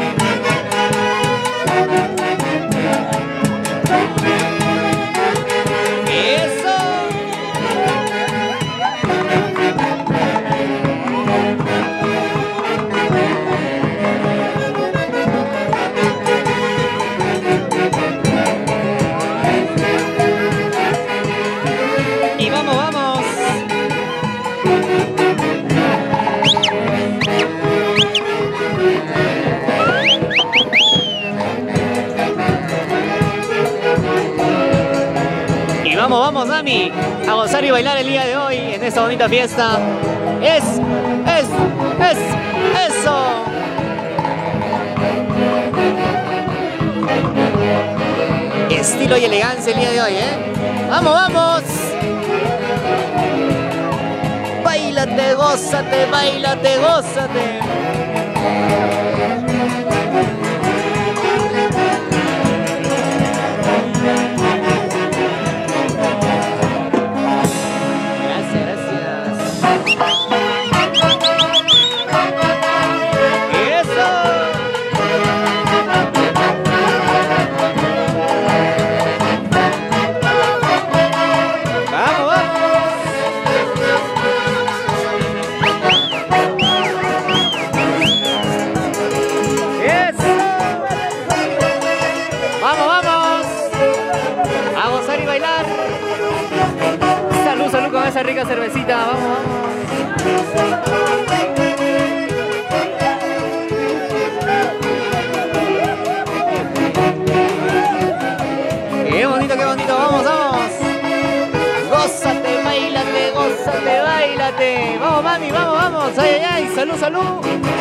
Eso. Y vamos, vamos. Y vamos, vamos, Dami, a gozar y bailar el día de hoy en esta bonita fiesta. Eso. Estilo y elegancia el día de hoy, ¿eh? Vamos, vamos. Báilate, gózate, báilate, gózate. rica cervecita, vamos, qué bonito, vamos, vamos. Gózate, bailate, gózate, bailate. Vamos, mami, vamos, vamos. Ay, ay, ay, salud, salud.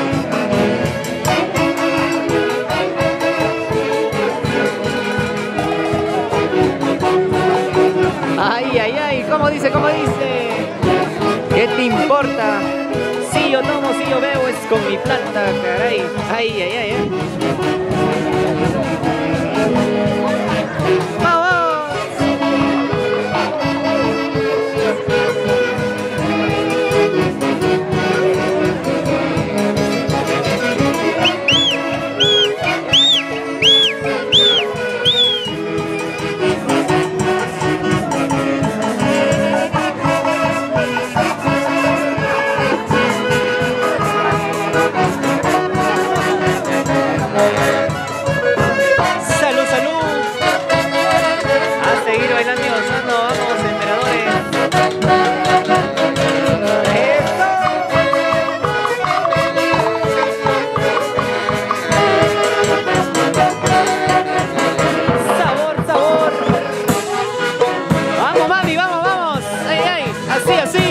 Ay, ay, ay, ¿cómo dice? ¿Cómo dice? ¿Qué te importa? Si yo tomo, si yo bebo, es con mi plata, caray. Ay, ay, ay, ay. ¡Vamos! ¡Salud, salud! A seguir bailando y gozando, vamos, emperadores. ¡Eso! ¡Sabor, sabor! ¡Vamos, mami, vamos, vamos! ¡Ay, ay! ¡Así, así!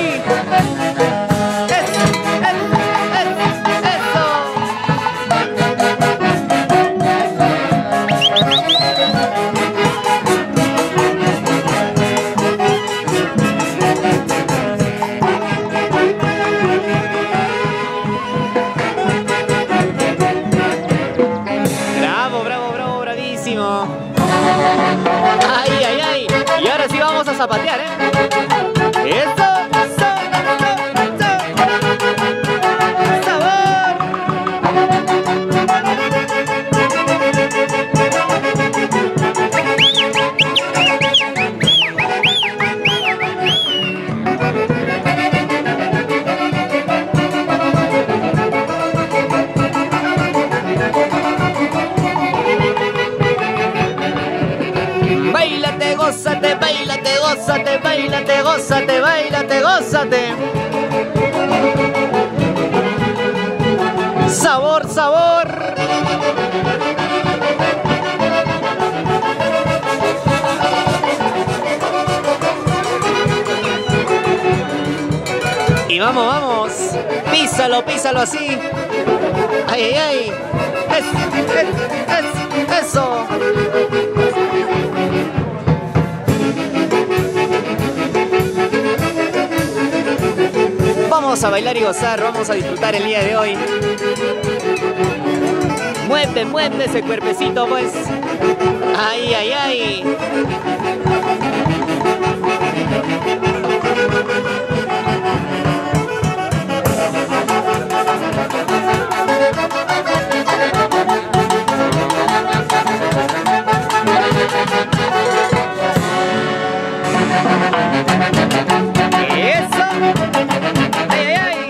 Ay, ay, ay. Y ahora sí vamos a zapatear, ¿eh? ¡Eso! ¡Sabor! Gózate, bailate, gózate, bailate, gózate, bailate, gózate. Sabor, sabor. Y vamos, vamos. Písalo, písalo así. Ay, ay, ay. Eso. Vamos a bailar y gozar, vamos a disfrutar el día de hoy. Mueve, mueve ese cuerpecito, pues. Ay, ay, ay. Eso. Ay, ay, ay.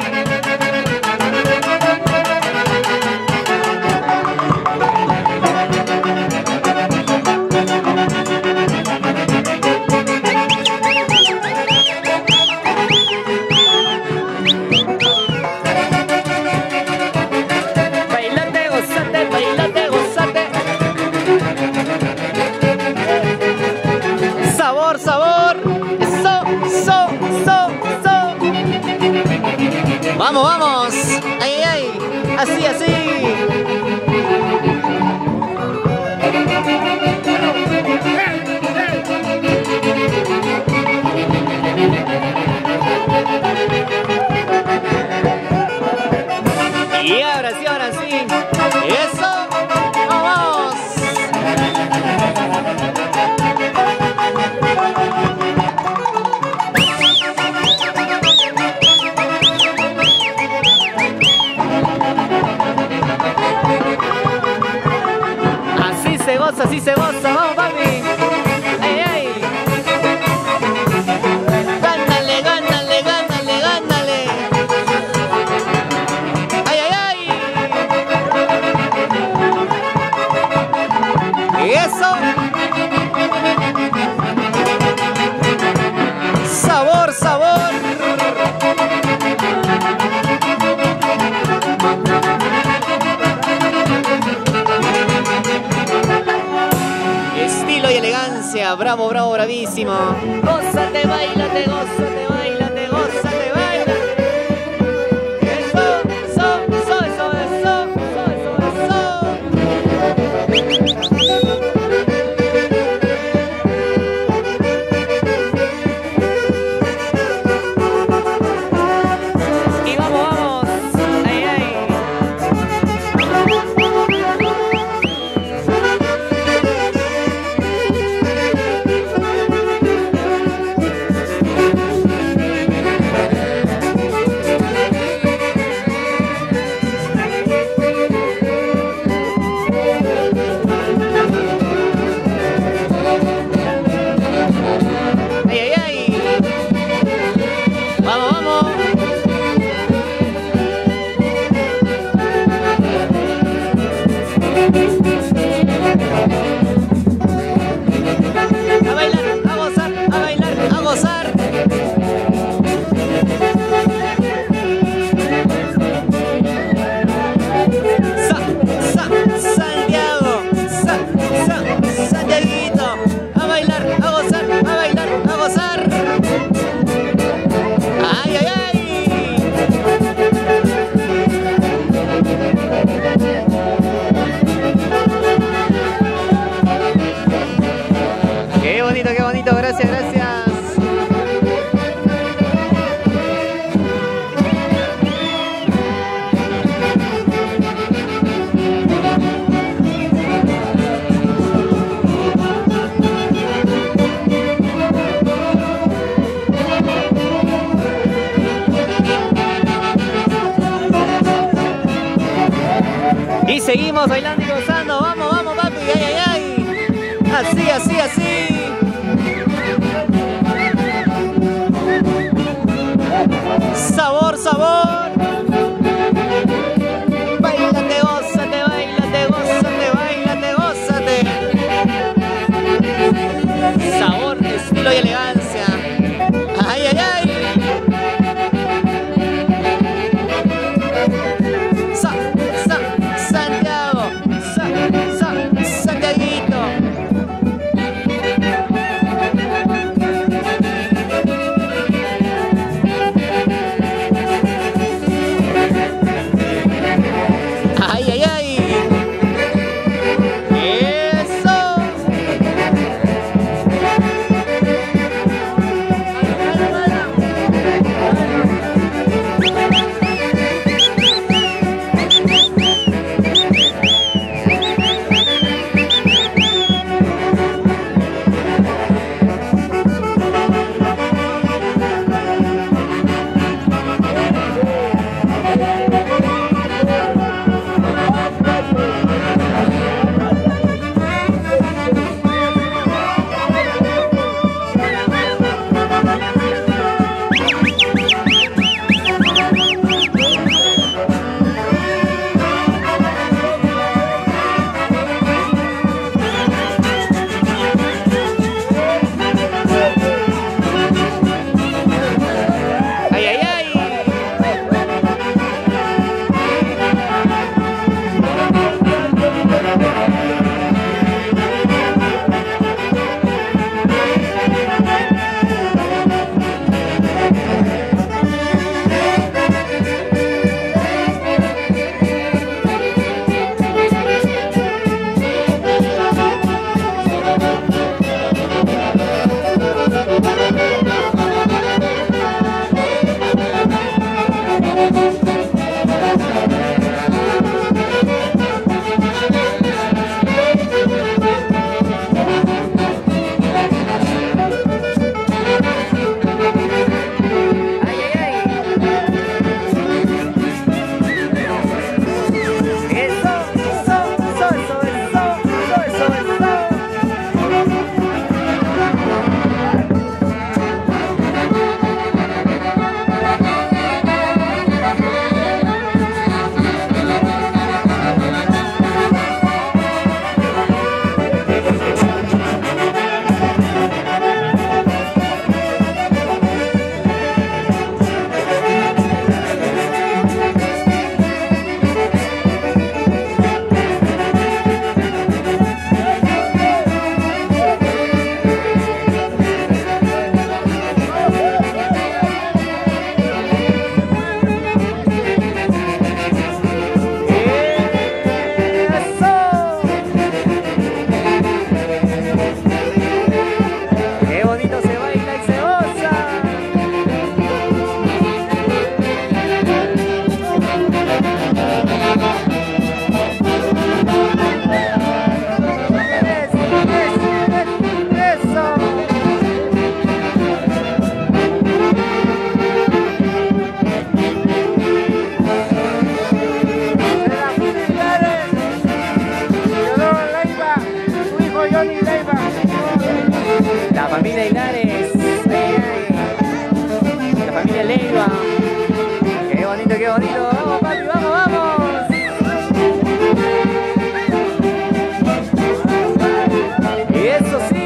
Bailate, gózate, bailate, gózate. Sabor, sabor. Vamos, vamos. Ay, ay, ay. Así, así. Y ahora sí, ahora sí. Eso. Vamos. bravo, bravo, bravísimo. Gózate, bailate, gózate, bailate, gózate, bailate. Eso, eso, eso, eso, eso, eso, Y vamos, vamos. Ay, ay. Ay, ay, ay. Vamos, vamos. A bailar, a gozar, a bailar, a gozar. Santiago, Santiaguito, a bailar, a gozar, a bailar, a gozar. Ay, ay, ay. Qué bonito, gracias, gracias. Y seguimos bailando y gozando. Vamos, vamos, papi. Ay, ay, ay. Así, así, así. Sabor, sabor. Bailate, gózate, bailate, gózate, bailate, gózate. Sabor, estilo y elegancia. Ay, ay, ay. Santiago, Santiaguito. bonito, qué bonito. Vamos, papi, vamos, vamos. Eso sí.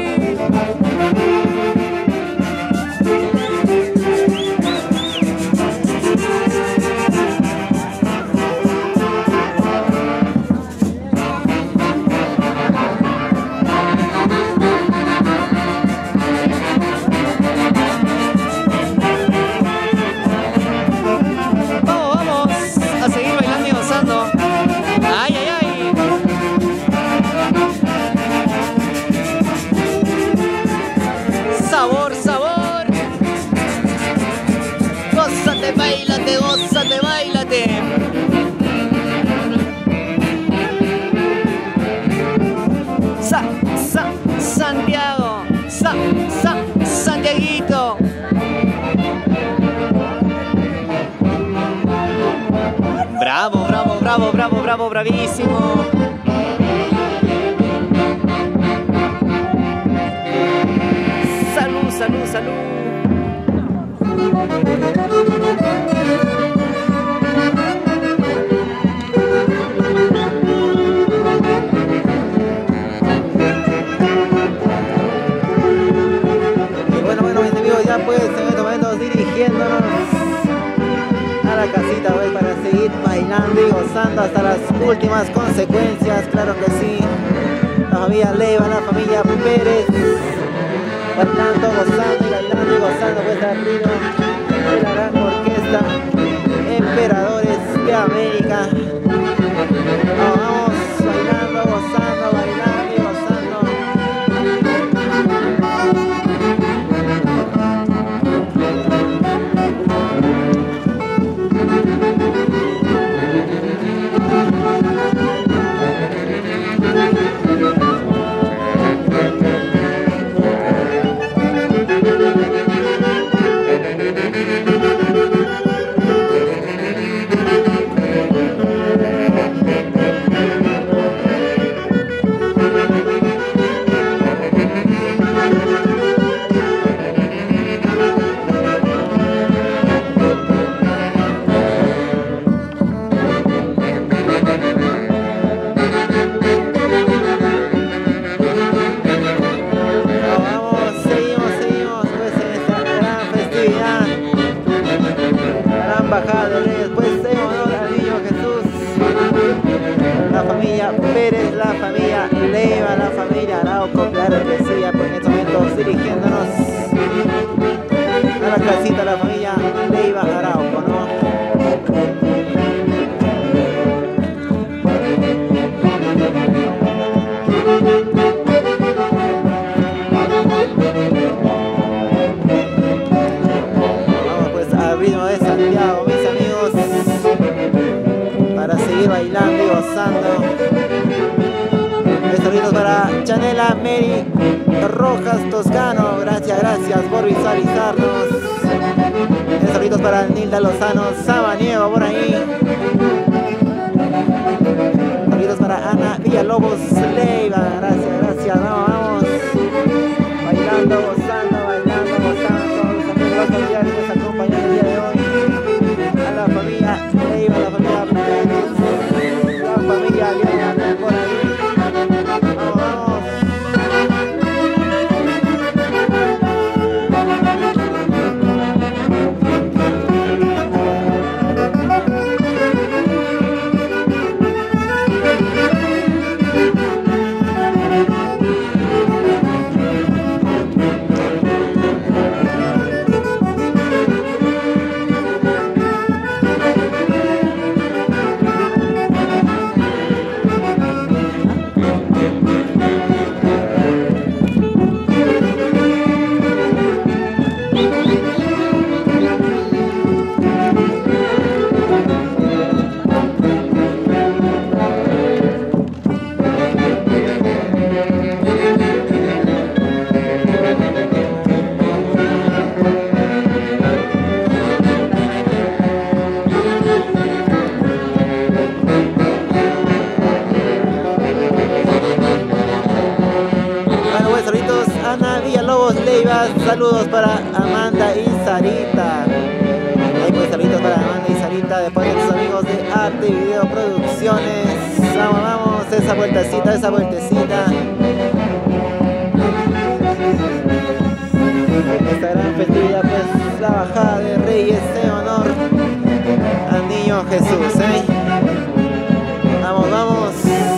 Gózate, bailate. Santiago, Santiaguito. Bravo, bravo, bravo, bravo, bravo, bravísimo. Salud, salud, salud. Ya pues en estos momentos dirigiéndonos a la casita pues, para seguir bailando y gozando hasta las últimas consecuencias, claro que sí. La familia Leiva, la familia Pérez, bailando, gozando y bailando y gozando pues al ritmo de la gran orquesta Emperadores de América. Vamos bailando, gozando, bailando y gozando. Pérez, la familia Leiva, la familia Arauco, claro que sí, ya pues en estos momentos dirigiéndonos a la casita, la familia Leiva Arauco, ¿no? Vamos pues al ritmo de Santiago, mis amigos, para seguir bailando y gozando. Saludos para Chanela Mary Rojas Toscano, gracias por visualizarnos. Saludos para Nilda Lozano Sabaniego por ahí. Saludos para Ana Villalobos Leiva, gracias, vamos. Bailando, gozando, los familiares que nos acompañan el día de hoy. A la familia Leiva, la familia Pérez, la familia Liana por ahí. Sandy Video Producciones. Vamos, vamos, esa vueltecita, esa vueltecita. Esta gran festividad, pues, la bajada de Reyes en honor al niño Jesús, ¿eh? Vamos, vamos.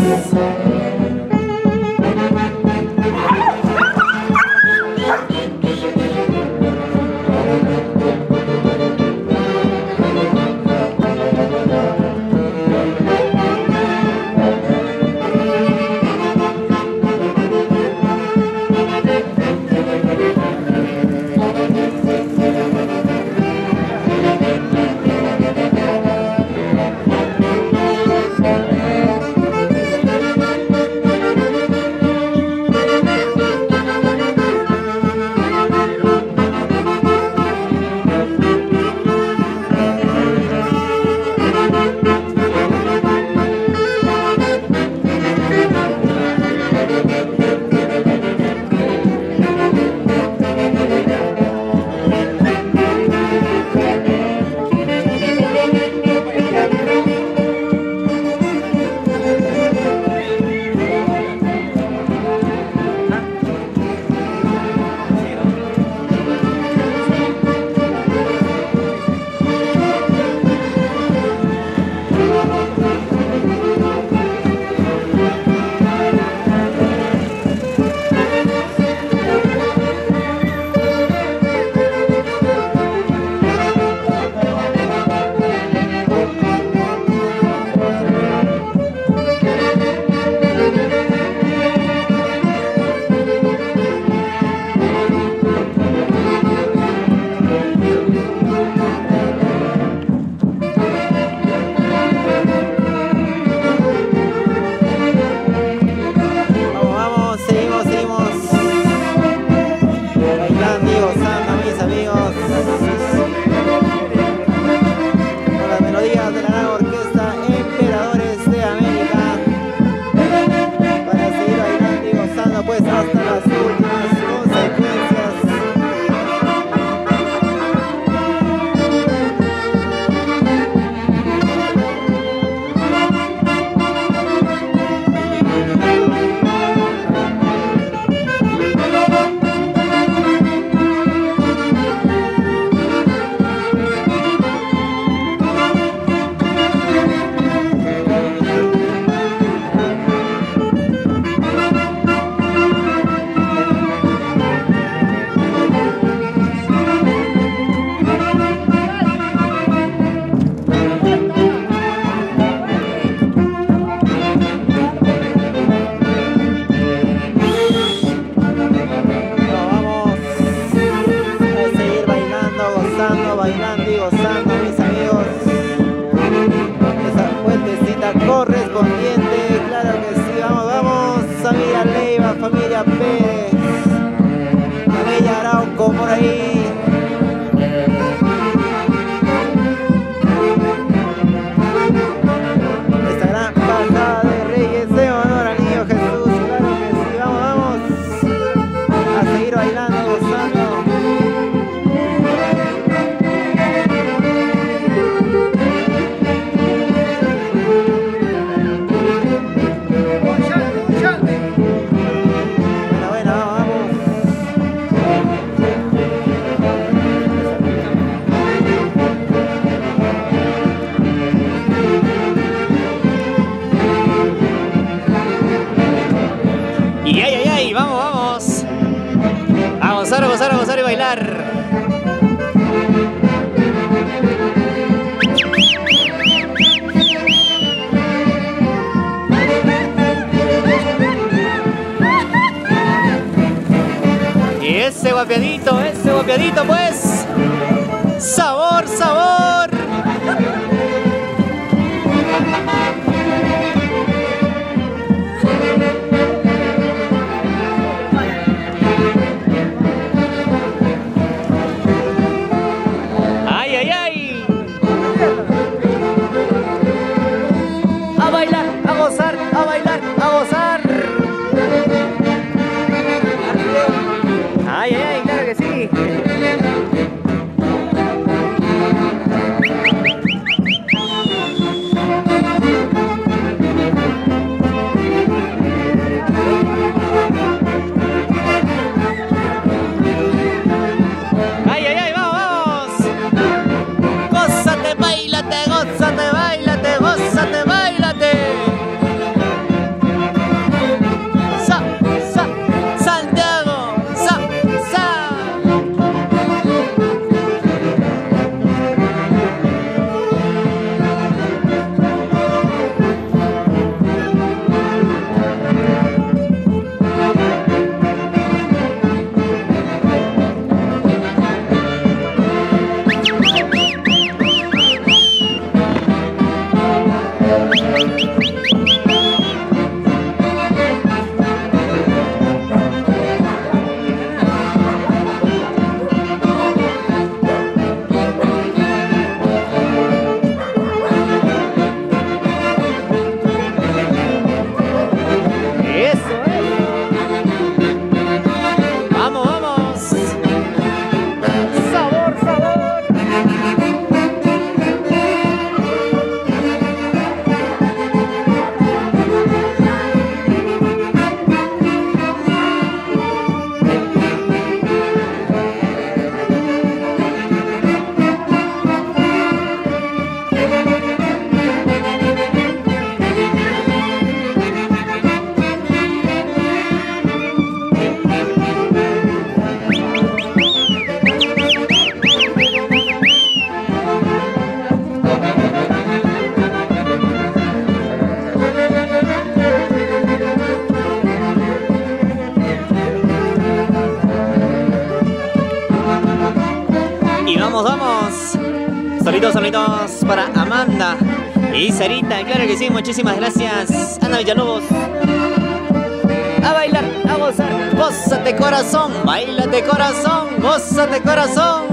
Correspondiente, claro que sí, vamos, vamos, familia Leiva, familia Pérez, familia Arauco por ahí. Esta gran bajada de Reyes de honor al niño Jesús, claro que sí, vamos, vamos, a seguir bailando, gozando. Y ay, ay, ay, vamos, vamos. A gozar, a gozar, a gozar y bailar. Y ese guapiadito, pues. Sabor, sabor. Ay, ay, ay. A bailar, a gozar, a bailar, a gozar. Ay, ay, ay, claro que sí. vamos, vamos. Solitos, solitos para Amanda y Sarita, claro que sí, muchísimas gracias. Ana Villalobos. A bailar, a gozar, gózate corazón, bailate corazón, gózate corazón.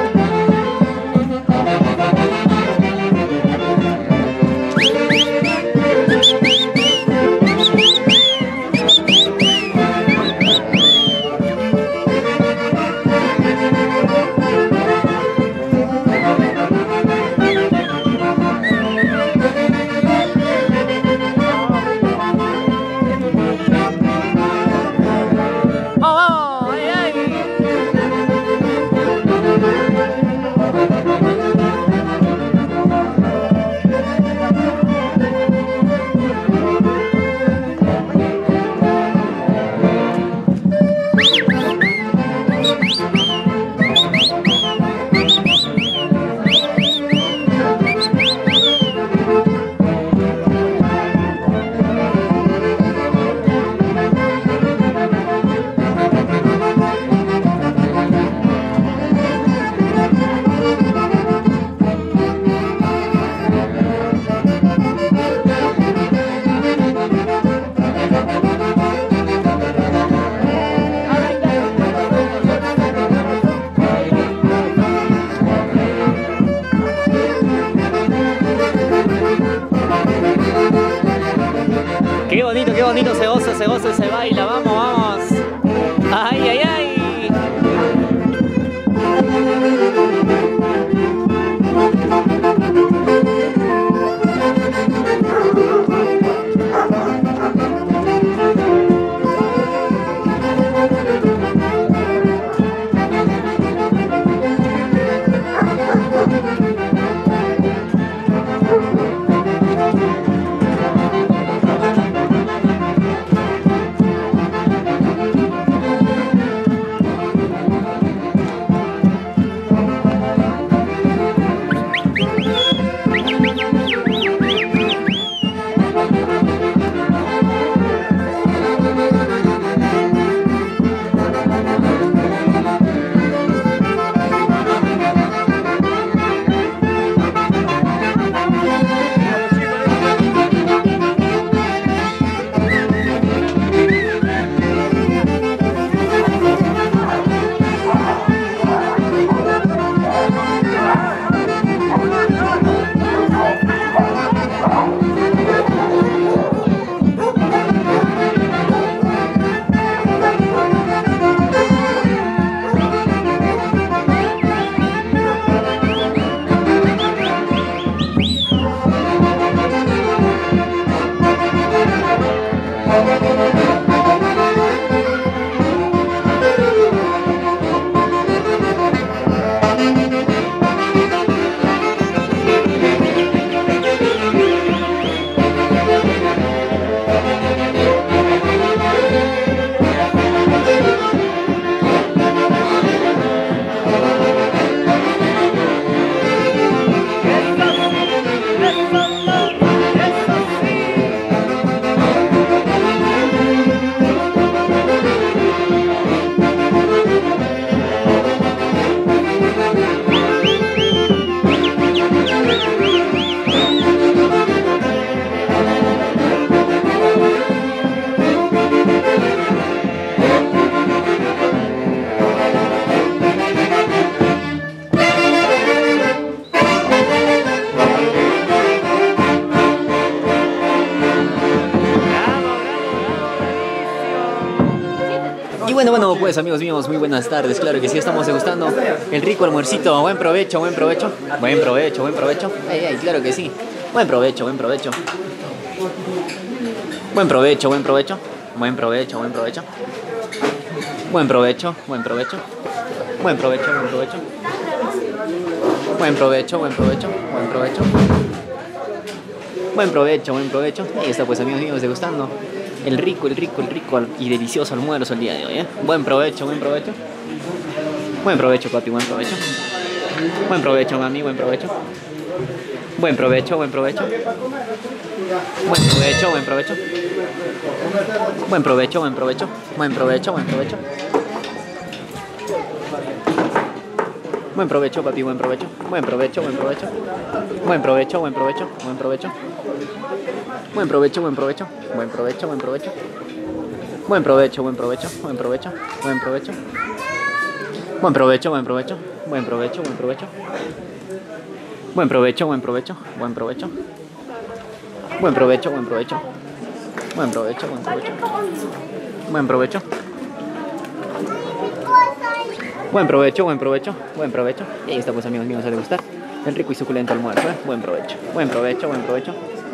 Qué bonito, se goza, se baila, vamos, vamos. Ay, ay, ay. Bueno, pues amigos míos, muy buenas tardes. Claro que sí, estamos degustando el rico almuercito. Buen provecho, buen provecho. Buen provecho, buen provecho. Ay, claro que sí. Buen provecho, buen provecho. Buen provecho, buen provecho. Buen provecho, buen provecho. Buen provecho, buen provecho. Buen provecho, buen provecho. Buen provecho, buen provecho. Buen provecho. Buen provecho, buen provecho. Ahí está pues amigos míos degustando el rico y delicioso almuerzo el día de hoy, ¿eh? Buen provecho, buen provecho. Buen provecho, papi, buen provecho. Buen provecho, mami, buen provecho. Buen provecho, buen provecho. Buen provecho, buen provecho. Buen provecho, buen provecho. Buen provecho, buen provecho. Buen provecho, papi, buen provecho. Buen provecho, buen provecho. Buen provecho, buen provecho, buen provecho. Buen provecho, buen provecho. Buen provecho, buen provecho. Buen provecho, buen provecho, buen provecho, buen provecho. Buen provecho, buen provecho. Buen provecho, buen provecho. Buen provecho, buen provecho, buen provecho. Buen provecho, buen provecho. Buen provecho, buen provecho. Buen provecho. Buen provecho, buen provecho, buen provecho. Y ahí está, pues amigos míos, a degustar el rico y suculento almuerzo, ¿eh? Buen provecho, buen provecho, buen provecho.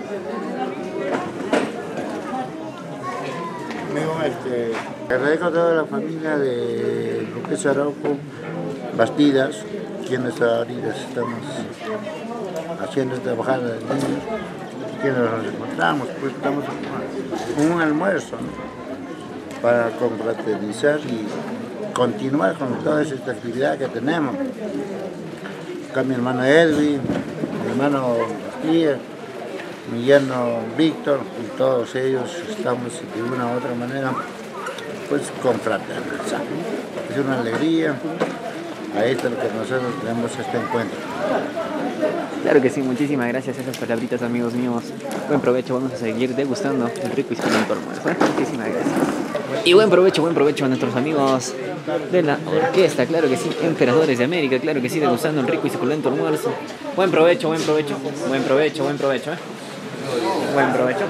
Agradezco a toda la familia de Luque Araujo, Bastidas, quienes ahorita estamos haciendo esta bajada de niños, quienes nos encontramos, pues estamos en un almuerzo, ¿no? Para confraternizar y continuar con toda esta actividad que tenemos. Acá mi hermano Edwin, mi hermano Bastidas, mi yerno Víctor, y todos ellos estamos de una u otra manera pues confraternizando. Es una alegría, ahí está lo que nosotros tenemos este encuentro. Claro que sí, muchísimas gracias a esas palabritas, amigos míos. Buen provecho, vamos a seguir degustando el rico y suculento almuerzo, ¿eh? Muchísimas gracias. Y buen provecho a nuestros amigos de la orquesta, claro que sí, Emperadores de América, claro que sí, degustando el rico y suculento almuerzo. Buen provecho, buen provecho, buen provecho, buen provecho, ¿eh? Buen provecho.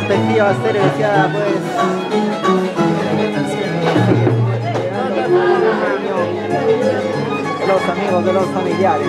respectiva serie deseada, pues. De los amigos, de los familiares,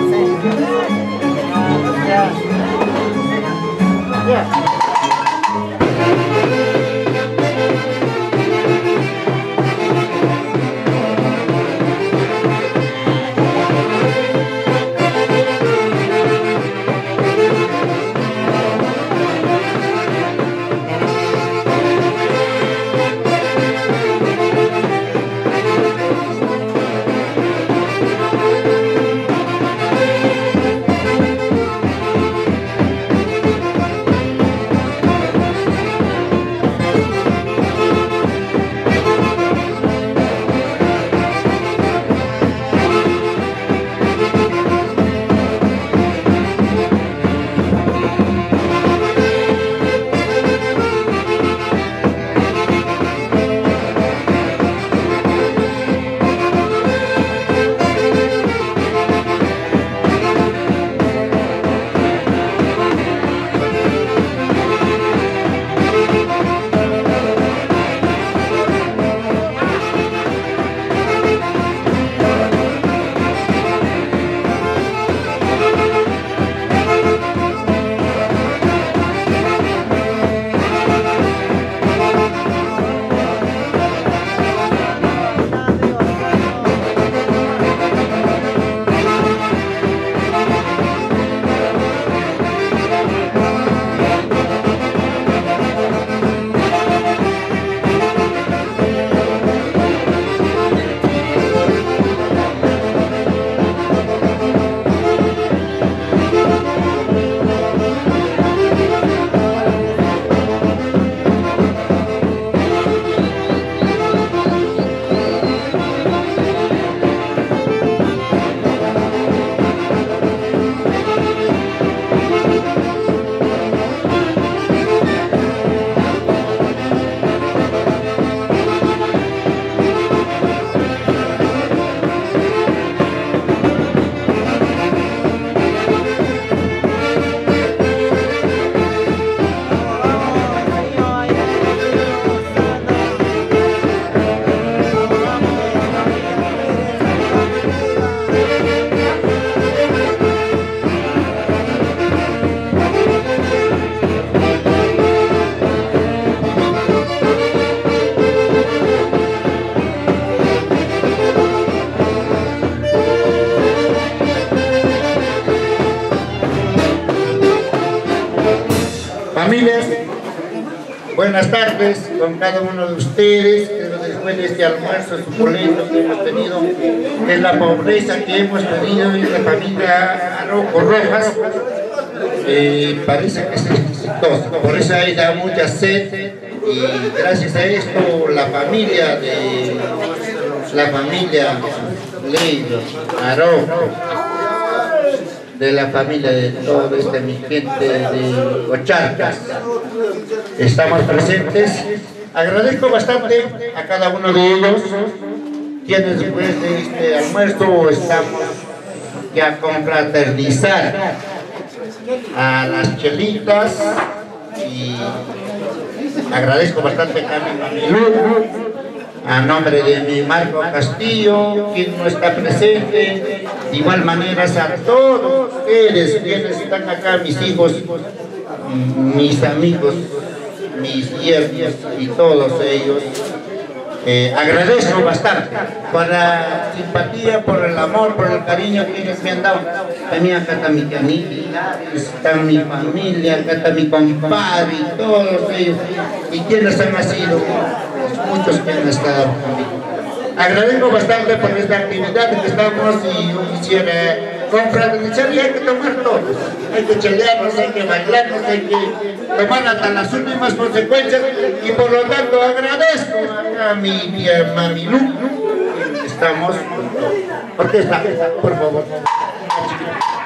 Familias, buenas tardes con cada uno de ustedes. Después de este almuerzo suculento que hemos tenido, de la pobreza que hemos tenido en la familia Araujo Rojas, parece que es exitoso. Por eso hay da mucha sed y gracias a esto la familia Leiva Araujo, de la familia de toda esta mi gente de Ocharcas, estamos presentes. Agradezco bastante a cada uno de ellos, quienes después de este almuerzo estamos ya confraternizar a las chelitas, y agradezco bastante a mi Mamilú, a nombre de mi Marco Castillo, quien no está presente, de igual manera a todos ustedes quienes están acá, mis hijos, mis amigos, mis yernos y todos ellos. Agradezco bastante por la simpatía, por el amor, por el cariño que ellos me han dado. También acá está mi canita, está mi familia, acá está mi compadre y todos ellos. Y quienes han sido, muchos que han estado conmigo. Agradezco bastante por esta actividad que estamos, y yo quisiera confraternizar, y hay que tomar todos. Hay que chelearnos, hay que bailarnos, hay que tomar hasta las últimas consecuencias, y por lo tanto agradezco a mi tía Mamilú. Estamos, orquesta, por favor.